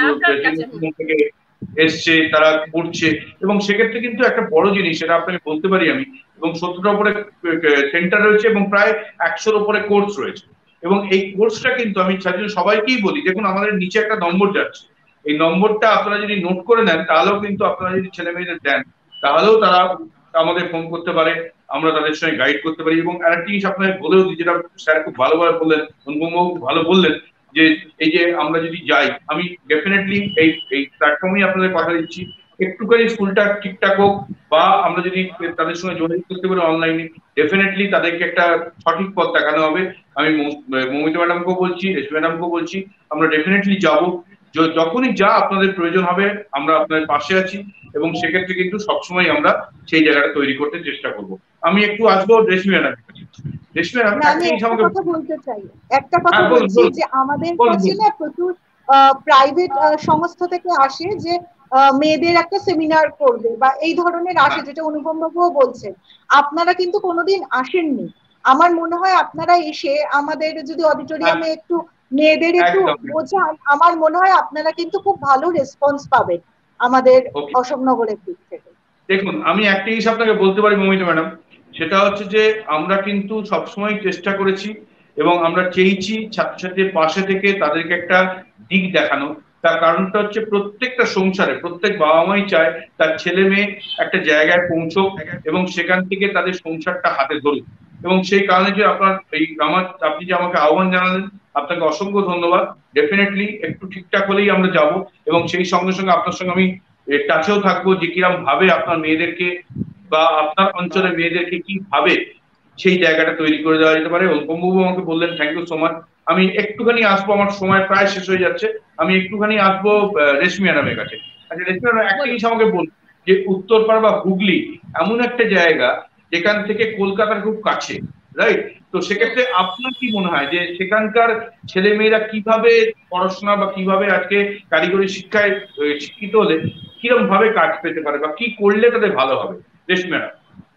থেকে এসছে, তারা পড়ছে, এবং সেক্ষেত্রে কিন্তু একটা বড় জিনিস সেটা আপনাকে বলতে পারি আমি, এবং সত্তরটার উপরে সেন্টার রয়েছে এবং প্রায় একশোর উপরে কোর্স রয়েছে। এবং এই কোর্সটা কিন্তু আমি সবাইকেই বলি, দেখুন আমাদের নিচে একটা নম্বর যাচ্ছে, এই নম্বরটা আপনারা যদি নোট করে নেন, তাহলেও কিন্তু আপনারা যদি ছেলে মেয়েদের দেন, তাহলেও তারা আমাদের ফোন করতে পারে, আমরা তাদের সঙ্গে গাইড করতে পারি। এবং আরেকটি জিনিস আপনাকে বলেও দিই, যেটা স্যার খুব ভালোভাবে বললেন, অনুপমবাবু ভালো বললেন, যে এই যে আমরা যদি যাই, আমি ডেফিনেটলি এই এই প্ল্যাটফর্মেই আপনাদের কথা দিচ্ছি, একটুখানি স্কুলটা ঠিকঠাক হোক, বা আমরা যদি তাদের সঙ্গে যোগাযোগ করতে পারি অনলাইনে, ডেফিনেটলি তাদেরকে একটা সঠিক পথ দেখানো হবে। আমি মৌমিতা ম্যাডামকেও বলছি, রেশমি ম্যাডামকেও বলছি, আমরা ডেফিনেটলি যাবো, যখনই যা আপনাদের প্রয়োজন হবে আমরা আপনাদের পাশে আছি, এবং সেক্ষেত্রে কিন্তু সবসময় আমরা সেই জায়গাটা তৈরি করতে চেষ্টা করব। আমি একটু আসবো রেশমি ম্যাডাম। রেশমি ম্যাডাম
একটা কথা বলতে চাই, একটা কথা বলছি যে আমাদের কাছে না প্রচুর প্রাইভেট সংস্থা থেকে আসে যে মেয়েদের একটা সেমিনার করবে বা এই ধরনের আসে, যেটা অনুপম বাবুও বলছেন। আপনারা কিন্তু কোনোদিন আসেননি, আমার মনে হয় আপনারা এসে আমাদের যদি অডিটোরিয়ামে একটু মেয়েদের একটু বোঝান, আমার মনে হয় আপনারা কিন্তু খুব ভালো রেসপন্স পাবেন আমাদের অশোকনগরের দিক থেকে।
দেখুন, আমি একটা জিনিস আপনাকে বলতে পারি মৌমিতা ম্যাডাম, সেটা হচ্ছে যে আমরা কিন্তু সবসময় চেষ্টা করেছি এবং আমরা চেয়েছি ছাত্রছাত্রীর পাশে থেকে তাদেরকে একটা দিক দেখানো। তার কারণটা হচ্ছে প্রত্যেকটা সংসারে প্রত্যেক বাবা মাই চায় তার ছেলে মেয়ে একটা জায়গায় পৌঁছক এবং সেখান থেকে তাদের সংসারটা হাতে ধরুক। এবং সেই কারণে যে আপনার এই আমার আপনি যে আমাকে আহ্বান জানালেন, আপনাকে অসংখ্য ধন্যবাদ। ডেফিনেটলি একটু ঠিকঠাক হলেই আমরা যাব, এবং সেই সঙ্গে সঙ্গে আপনার সঙ্গে আমি টাচেও থাকবো যে কিরকম ভাবে আপনার মেয়েদেরকে বা আপনার অঞ্চলের মেয়েদেরকে কিভাবে সেই জায়গাটা তৈরি করে দেওয়া যেতে পারে। অনুপমবাবু আমাকে বললেন, থ্যাংক ইউ সো মাচ। আমি একটুখানি আসবো, আমার সময় প্রায় শেষ হয়ে যাচ্ছে, আমি একটুখানি আসবো রেশমি ম্যাডামের কাছে। আচ্ছা রেশমি ম্যাডাম, একটা জিনিস আমাকে বলুন যে উত্তরপাড়া বা হুগলি এমন একটা জায়গা যেখান থেকে কলকাতার খুব কাছে, রাইট? তো সেক্ষেত্রে আপনার কি মনে হয় যে সেখানকার ছেলে মেয়েরা কিভাবে পড়াশোনা বা কিভাবে আজকে কারিগরি শিক্ষায় শিক্ষিত হলে কিরকম ভাবে কাজ পেতে পারে বা কি করলে তাদের ভালো হবে? রেশমি ম্যাডাম।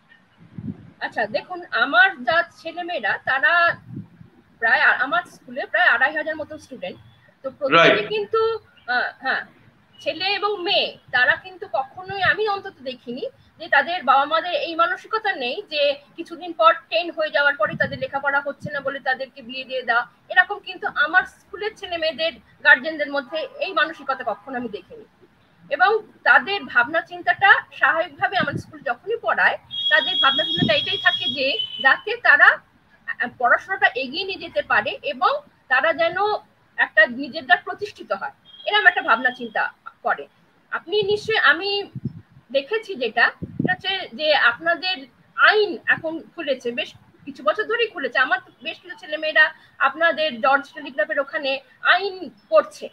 আচ্ছা দেখুন, আমার যা ছেলে মেয়েরা তারা প্রায় আমার স্কুলে প্রায় আড়াই হাজার মতো স্টুডেন্ট, তো প্রত্যেকে কিন্তু হ্যাঁ ছেলে এবং মেয়ে তারা কিন্তু কখনোই, আমি অন্তত দেখিনি যে তাদের বাবা মাদের এই মানসিকতা নেই যে কিছুদিন পর টেন হয়ে যাওয়ার পরে তাদের লেখাপড়া হচ্ছে না বলে তাদেরকে বিয়ে দিয়ে দেওয়া। এরকম কিন্তু আমার স্কুলের ছেলে মেয়েদের গার্জেনদের মধ্যে এই মানসিকতা কখনো আমি দেখিনি। এবং তাদের ভাবনা চিন্তাটা স্বাভাবিকভাবে আমার স্কুল যখনই পড়ায় তাদের ভাবনা চিন্তাটা এটাই থাকে যে যাতে তারা পড়াশোনাটা এগিয়ে নিয়ে যেতে পারে এবং তারা যেন একটা নিজেদের প্রতিষ্ঠিত হয়, এরকম একটা ভাবনা চিন্তা করে। আপনি নিশ্চয়ই, আমি দেখেছি যেটা হচ্ছে যে আপনাদের আইন এখন খুলেছে, বেশ কিছু বছর ধরেই খুলেছে। আমার বেশ কিছু ছেলে মেয়েরা আপনাদের জর্জ টেলিগ্রাফের ওখানে আইন পড়ছে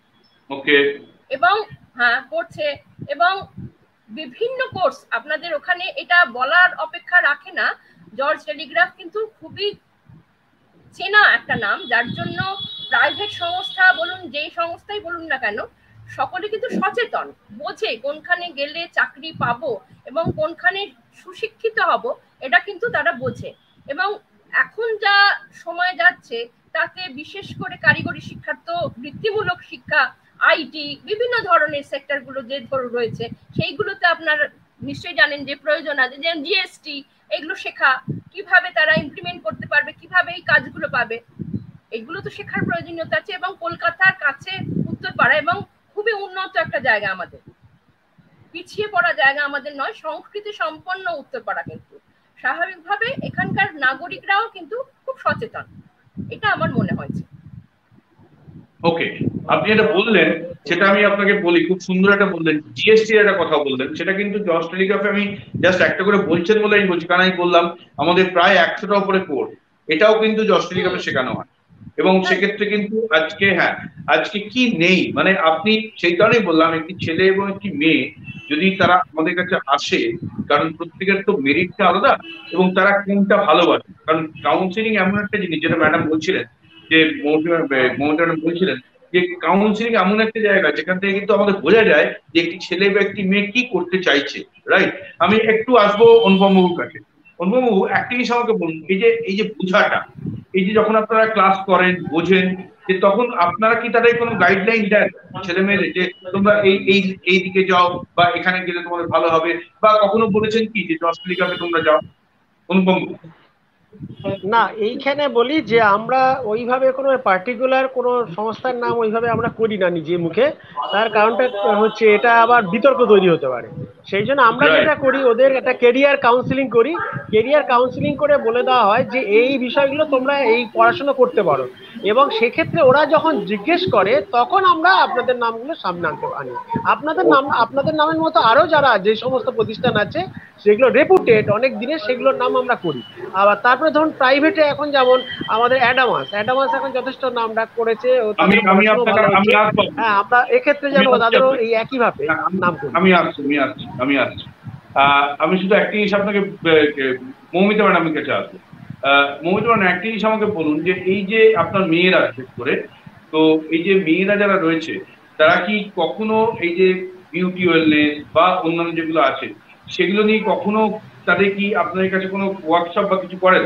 এবং হ্যাঁ পড়ছে এবং বিভিন্ন কোর্স আপনাদের ওখানে, এটা বলার অপেক্ষা রাখে না। জর্জ টেলিগ্রাফ কিন্তু খুবই চেনা একটা নাম, যার জন্য প্রাইভেট সংস্থা বলুন, যেই সংস্থাই বলুন না কেন, সকলে কিন্তু সচেতন, বোঝে কোনখানে গেলে চাকরি পাবো এবং কোনখানে সুশিক্ষিত হব, এটা কিন্তু তারা বোঝে। এবং এখন যা সময় যাচ্ছে তাতে বিশেষ করে কারিগরি শিক্ষার তো বৃত্তিমূলক শিক্ষা, আইটি, বিভিন্ন ধরনের সেক্টরগুলো যে রয়েছে সেইগুলোতে আপনার নিশ্চয়ই জানেন যে প্রয়োজন আছে, যেমন জিএসটি, এগুলো শেখা, কিভাবে তারা ইমপ্লিমেন্ট করতে পারবে, কিভাবে এই কাজগুলো পাবে, এগুলো তো শেখার প্রয়োজনীয়তা আছে। এবং কলকাতার কাছে উত্তরপাড়া এবং খুবই উন্নত একটা জায়গা, আমাদের পিছিয়ে পড়া জায়গা আমাদের নয়, সংস্কৃতি সম্পন্ন উত্তরপাড়া। কিন্তু স্বাভাবিকভাবে এখানকার নাগরিকরাও কিন্তু খুব সচেতন, এটা আমার মনে হয়েছে।
ওকে, আপনি এটা বললেন সেটা আমি আপনাকে বলি, খুব সুন্দর একটা বললেন, জিএসটি এর একটা কথা বললেন, সেটা কিন্তু জর্জ টেলিগ্রাফে আমি জাস্ট একটা করে বলছেন বলে আমি বলছি, কারণ আমি বললাম আমাদের প্রায় একশোটা উপরে কোর্স, এটাও কিন্তু জর্জ টেলিগ্রাফে শেখানো হয়। এবং সেক্ষেত্রে কিন্তু আজকে হ্যাঁ আজকে কি নেই, মানে আপনি সেই কারণেই বললাম একটি ছেলে এবং একটি মেয়ে যদি তারা আমাদের কাছে আসে, কারণ প্রত্যেকের তো মেরিটটা আলাদা এবং তারা কোনটা ভালোবাসে। কারণ কাউন্সিলিং এমন একটা জিনিস, যেটা ম্যাডাম বলছিলেন, যে মমতা ম্যাডাম বলছিলেন যে কাউন্সিলিং এমন একটা জায়গা যেখান থেকে কিন্তু আমাদের বোঝা যায় যে একটি ছেলে বা একটি মেয়ে কি করতে চাইছে, রাইট? আমি একটু আসবো অনুপম বাবুর কাছে। অনুপম বাবু, একটা জিনিস আমাকে বলুন, এই যে এই যে বোঝাটা, এই যে যখন আপনারা ক্লাস করেন, বোঝেন, যে তখন আপনারা কি তাদের কোনো গাইডলাইন দেন ছেলে মেয়েদের যে তোমরা এই এই এই দিকে যাও বা এখানে গেলে তোমাদের ভালো হবে, বা কখনো বলেছেন কি যে জর্জ টেলিগ্রাফে তোমরা যাও? অনুপম
না, এইখানে বলি যে আমরা ওইভাবে কোনো পার্টিকুলার কোনো সংস্থার নাম ওইভাবে আমরা করি না নিজে মুখে। তার কারণটা হচ্ছে এটা আবার বিতর্ক তৈরি হতে পারে, সেই জন্য আমরা যেটা করি ওদের একটা কেরিয়ার কাউন্সিলিং করি। কেরিয়ার কাউন্সিলিং করে বলে দেওয়া হয় যে এই বিষয়গুলো তোমরা এই পড়াশোনা করতে পারো, এবং সেক্ষেত্রে ওরা যখন জিজ্ঞেস করে তখন আমরা আপনাদের নামগুলো সামনে আনতে আনি। আপনাদের নাম, আপনাদের নামের মতো আরো যারা যে সমস্ত প্রতিষ্ঠান আছে সেগুলো রেপুটেড অনেক দিনের, সেগুলোর নাম আমরা করি। আবার তারপরে ধরুন প্রাইভেটে এখন যেমন আমাদের অ্যাডামাস, অ্যাডামাস এখন যথেষ্ট নাম ডাক করেছে। হ্যাঁ, আমরা এক্ষেত্রে যেন তাদেরও এই একইভাবে নাম করি।
আমি আসছি আমি আসছি আমি আসছি আমি শুধু একটি জিনিস আপনাকে, মৌমিতা ম্যাডামের কাছে আসবো। মৌমিতা ম্যাডাম, একটি জিনিস আমাকে বলুন, যে এই যে আপনার মেয়েরা বিশেষ করে, তো এই যে মেয়েরা যারা রয়েছে তারা কি কখনো এই যে বিউটি ওয়েলনেস বা অন্যান্য যেগুলো আছে সেগুলো নিয়ে কখনো তাদের কি আপনাদের কাছে কোনো ওয়ার্কশপ বা কিছু করেন?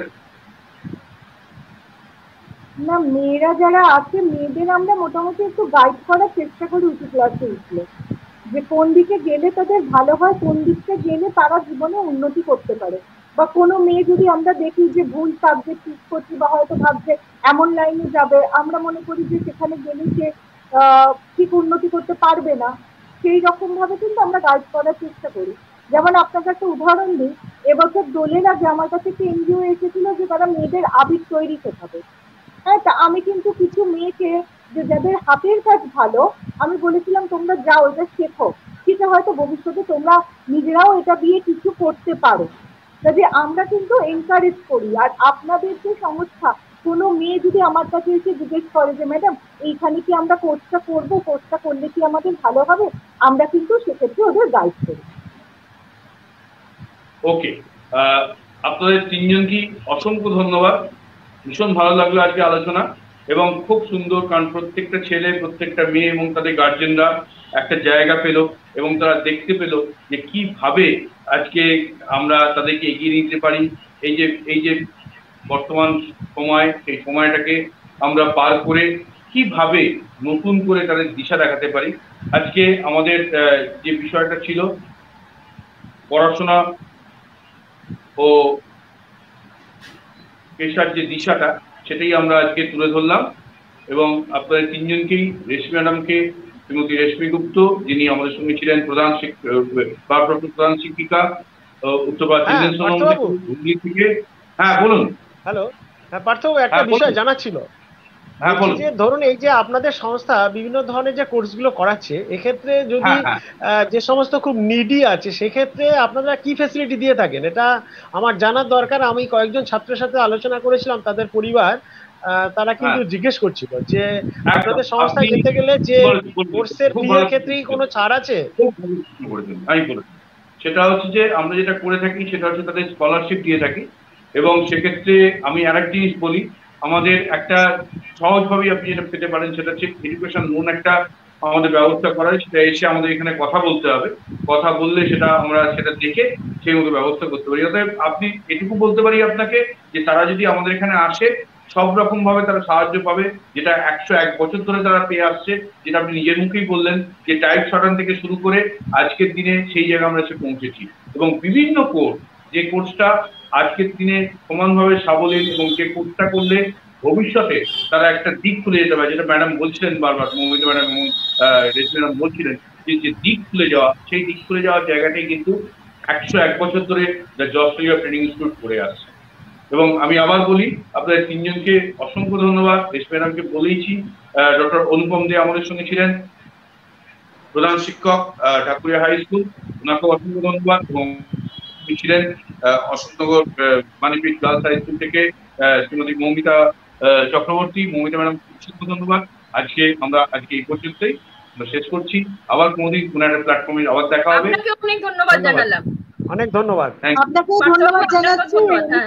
না, মেয়েরা যারা আছে মেয়েদের আমরা মোটামুটি একটু গাইড করার চেষ্টা করি উঁচু ক্লাসে উঠলে, যে কোন দিকে গেলে তাদের ভালো হয়, কোন দিকটা গেলে তারা জীবনে উন্নতি করতে পারে। বা কোনো মেয়ে যদি আমরা দেখি যে ভুল সাবজেক্ট চুজ করছি বা হয়তো ভাবছে এমন লাইনে যাবে, আমরা মনে করি যে সেখানে গেলে সে ঠিক উন্নতি করতে পারবে না, সেই রকম ভাবে কিন্তু আমরা গাইড করার চেষ্টা করি। যেমন আপনার কাছে উদাহরণ দিই, এবছর দোলের আগে আমার কাছে একটি এনজিও এসেছিল যে তারা মেয়েদের আবির তৈরি শেখাবে। হ্যাঁ, তা আমি কিন্তু কিছু মেয়েকে, যে যাদের হাতের কাজ ভালো, আমি বলেছিলাম তোমরা যাও এটা শেখো, ঠিক আছে, হয়তো ভবিষ্যতে তোমরা নিজেরাও এটা দিয়ে কিছু করতে পারো। কাজে আমরা কিন্তু এনকারেজ করি। আর আপনাদের যে সংস্থা, কোনো মেয়ে যদি আমার কাছে এসে জিজ্ঞেস করে যে ম্যাডাম এইখানে কি আমরা কোর্সটা করবো, কোর্সটা করলে কি আমাদের ভালো হবে, আমরা কিন্তু সেক্ষেত্রে ওদের গাইড করি।
ওকে, আপনাদের তিনজনকে অসংখ্য ধন্যবাদ, ভীষণ ভালো লাগলো আজকে আলোচনা, এবং খুব সুন্দর, কারণ প্রত্যেকটা ছেলে প্রত্যেকটা মেয়ে এবং তাদের গার্জেনরা একটা জায়গা পেল এবং তারা দেখতে পেল যে কিভাবে আজকে আমরা তাদেরকে এগিয়ে নিতে পারি। এই যে এই যে বর্তমান সময়, সেই সময়টাকে আমরা পার করে কিভাবে নতুন করে তাদের দিশা দেখাতে পারি। আজকে আমাদের যে বিষয়টা ছিল পড়াশোনা ও পেশার যে দিশাটা, সেটাই আমরা আজকে তুলে ধরলাম এবং আপনাদের তিনজনকেই, রেশমি ম্যাডামকে, শ্রীমতী রেশমি গুপ্ত যিনি আমাদের সঙ্গে ছিলেন প্রধান ভারপ্রাপ্ত প্রধান শিক্ষিকা উত্তরপাড়া চিলড্রেন্স হোম থেকে। হ্যাঁ বলুন।
হ্যালো, হ্যাঁ পার্থবাবু, একটা বিষয় জানা ছিল।
হ্যাঁ বলুন।
যে ধরুন এই যে আপনাদের সংস্থা বিভিন্ন ধরনের যে কোর্সগুলো করাচ্ছে, এক্ষেত্রে যদি যে সমস্ত খুব নিডি আছে সেক্ষেত্রে আপনারা কি ফ্যাসিলিটি দিয়ে থাকেন, এটা আমার জানার দরকার। আমি কয়েকজন ছাত্রের সাথে আলোচনা করেছিলাম, তাদের পরিবার তারা কিন্তু জিজ্ঞেস করছিল যে আপনাদের সংস্থায় যেতে গেলে যে কোর্সের ফির ক্ষেত্রে কোনো ছাড় আছে।
আমি বলেছি সেটা হচ্ছে যে আমরা যেটা করে থাকি সেটা হচ্ছে তাদের স্কলারশিপ দিয়ে থাকি এবং সেক্ষেত্রে আমি আর এক জিনিস বলি, আমাদের একটা সহজভাবেই আপনি যেটা পেতে পারেন সেটা হচ্ছে এডুকেশন লোন একটা আমাদের ব্যবস্থা করা হয়। সেটা এসে আমাদের এখানে কথা বলতে হবে, কথা বললে সেটা আমরা সেটা দেখে সেই মতো ব্যবস্থা করতে পারি। অতএব আপনি এটুকু বলতে পারি আপনাকে যে তারা যদি আমাদের এখানে আসে সব রকম ভাবে তারা সাহায্য পাবে, যেটা একশো এক বছর ধরে তারা পেয়ে আসছে, যেটা আপনি নিজের মুখেই বললেন যে টাইপ শটান থেকে শুরু করে আজকের দিনে সেই জায়গায় আমরা এসে পৌঁছেছি। এবং বিভিন্ন কোর্স, যে কোর্সটা আজকের দিনে সমানভাবে সাবলীল এবং যে কোর্সটা করলে ভবিষ্যতে তারা একটা দিক খুলে যেতে পারে, যেটা ম্যাডাম বলছিলেন বারবার, মৌমিতা ম্যাডাম এবং রেশমি ম্যাডাম বলছিলেন যে যে দিক খুলে যাওয়া, সেই দিক খুলে যাওয়ার জায়গাটাই কিন্তু একশো এক বছর ধরে দ্য জজ টেলিগ্রাফ ট্রেনিং ইনস্টিটিউট করে আসছে। এবং আমি আবার বলি আপনাদের তিনজনকে অসংখ্য ধন্যবাদ। রেশমি ম্যাডামকে বলেইছি, ডক্টর অনুপম দে আমাদের সঙ্গে ছিলেন, প্রধান শিক্ষক ঢাকুরিয়া হাই স্কুল, ওনাকে অসংখ্য ধন্যবাদ। এবং ছিলেন Ashoknagar Manikpith girls high school থেকে শ্রীমতী মৌমিতা চক্রবর্তী, মৌমিতা ম্যাডাম অসংখ্য ধন্যবাদ। আজকে আমরা আজকে এই পর্যন্তই আমরা শেষ করছি। আবার কোনোদিন কোনো একটা প্ল্যাটফর্মে আবার দেখা হবে।
অনেক ধন্যবাদ জানালাম।
অনেক ধন্যবাদ।
আপনাকেও ধন্যবাদ জানাচ্ছি।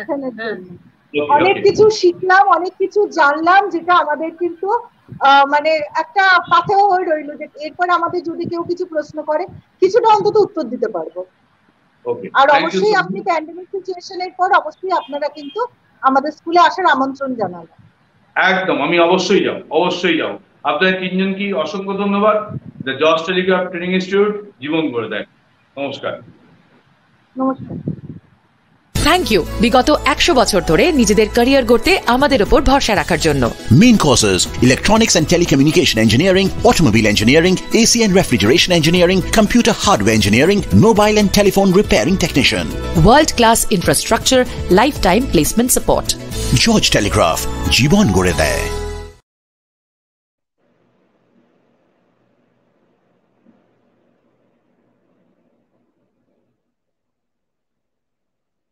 অনেক কিছু শিখলাম, অনেক কিছু জানলাম, যেটা আমাদের কিন্তু মানে একটা পাথেও হয়ে রইল যে এরপর আমাদের যদি কেউ কিছু প্রশ্ন করে কিছুটা অন্তত উত্তর দিতে পারবো। আর অবশ্যই আপনি প্যান্ডেমিক সিচুয়েশনের পর অবশ্যই আপনারা কিন্তু আমাদের স্কুলে আসার আমন্ত্রণ জানালেন।
একদম, আমি অবশ্যই যাব, অবশ্যই যাব। আপনাদের তিনজনকে অসংখ্য ধন্যবাদ। দ্য জজ টেলিগ্রাফ ট্রেনিং ইনস্টিটিউট জীবন গড়ে দেয়। নমস্কার।
নমস্কার।
থ্যাংক ইউ বিগত একশো বছর ধরে নিজেদের ক্যারিয়ার গড়তে আমাদের উপর ভরসা রাখার জন্য।
Main courses: Electronics and Telecommunication Engineering, Automobile Engineering, A C and Refrigeration Engineering, Computer Hardware Engineering, Mobile and Telephone Repairing Technician.
World class infrastructure, lifetime placement support.
George Telegraph, জীবন গড়ে দেয়।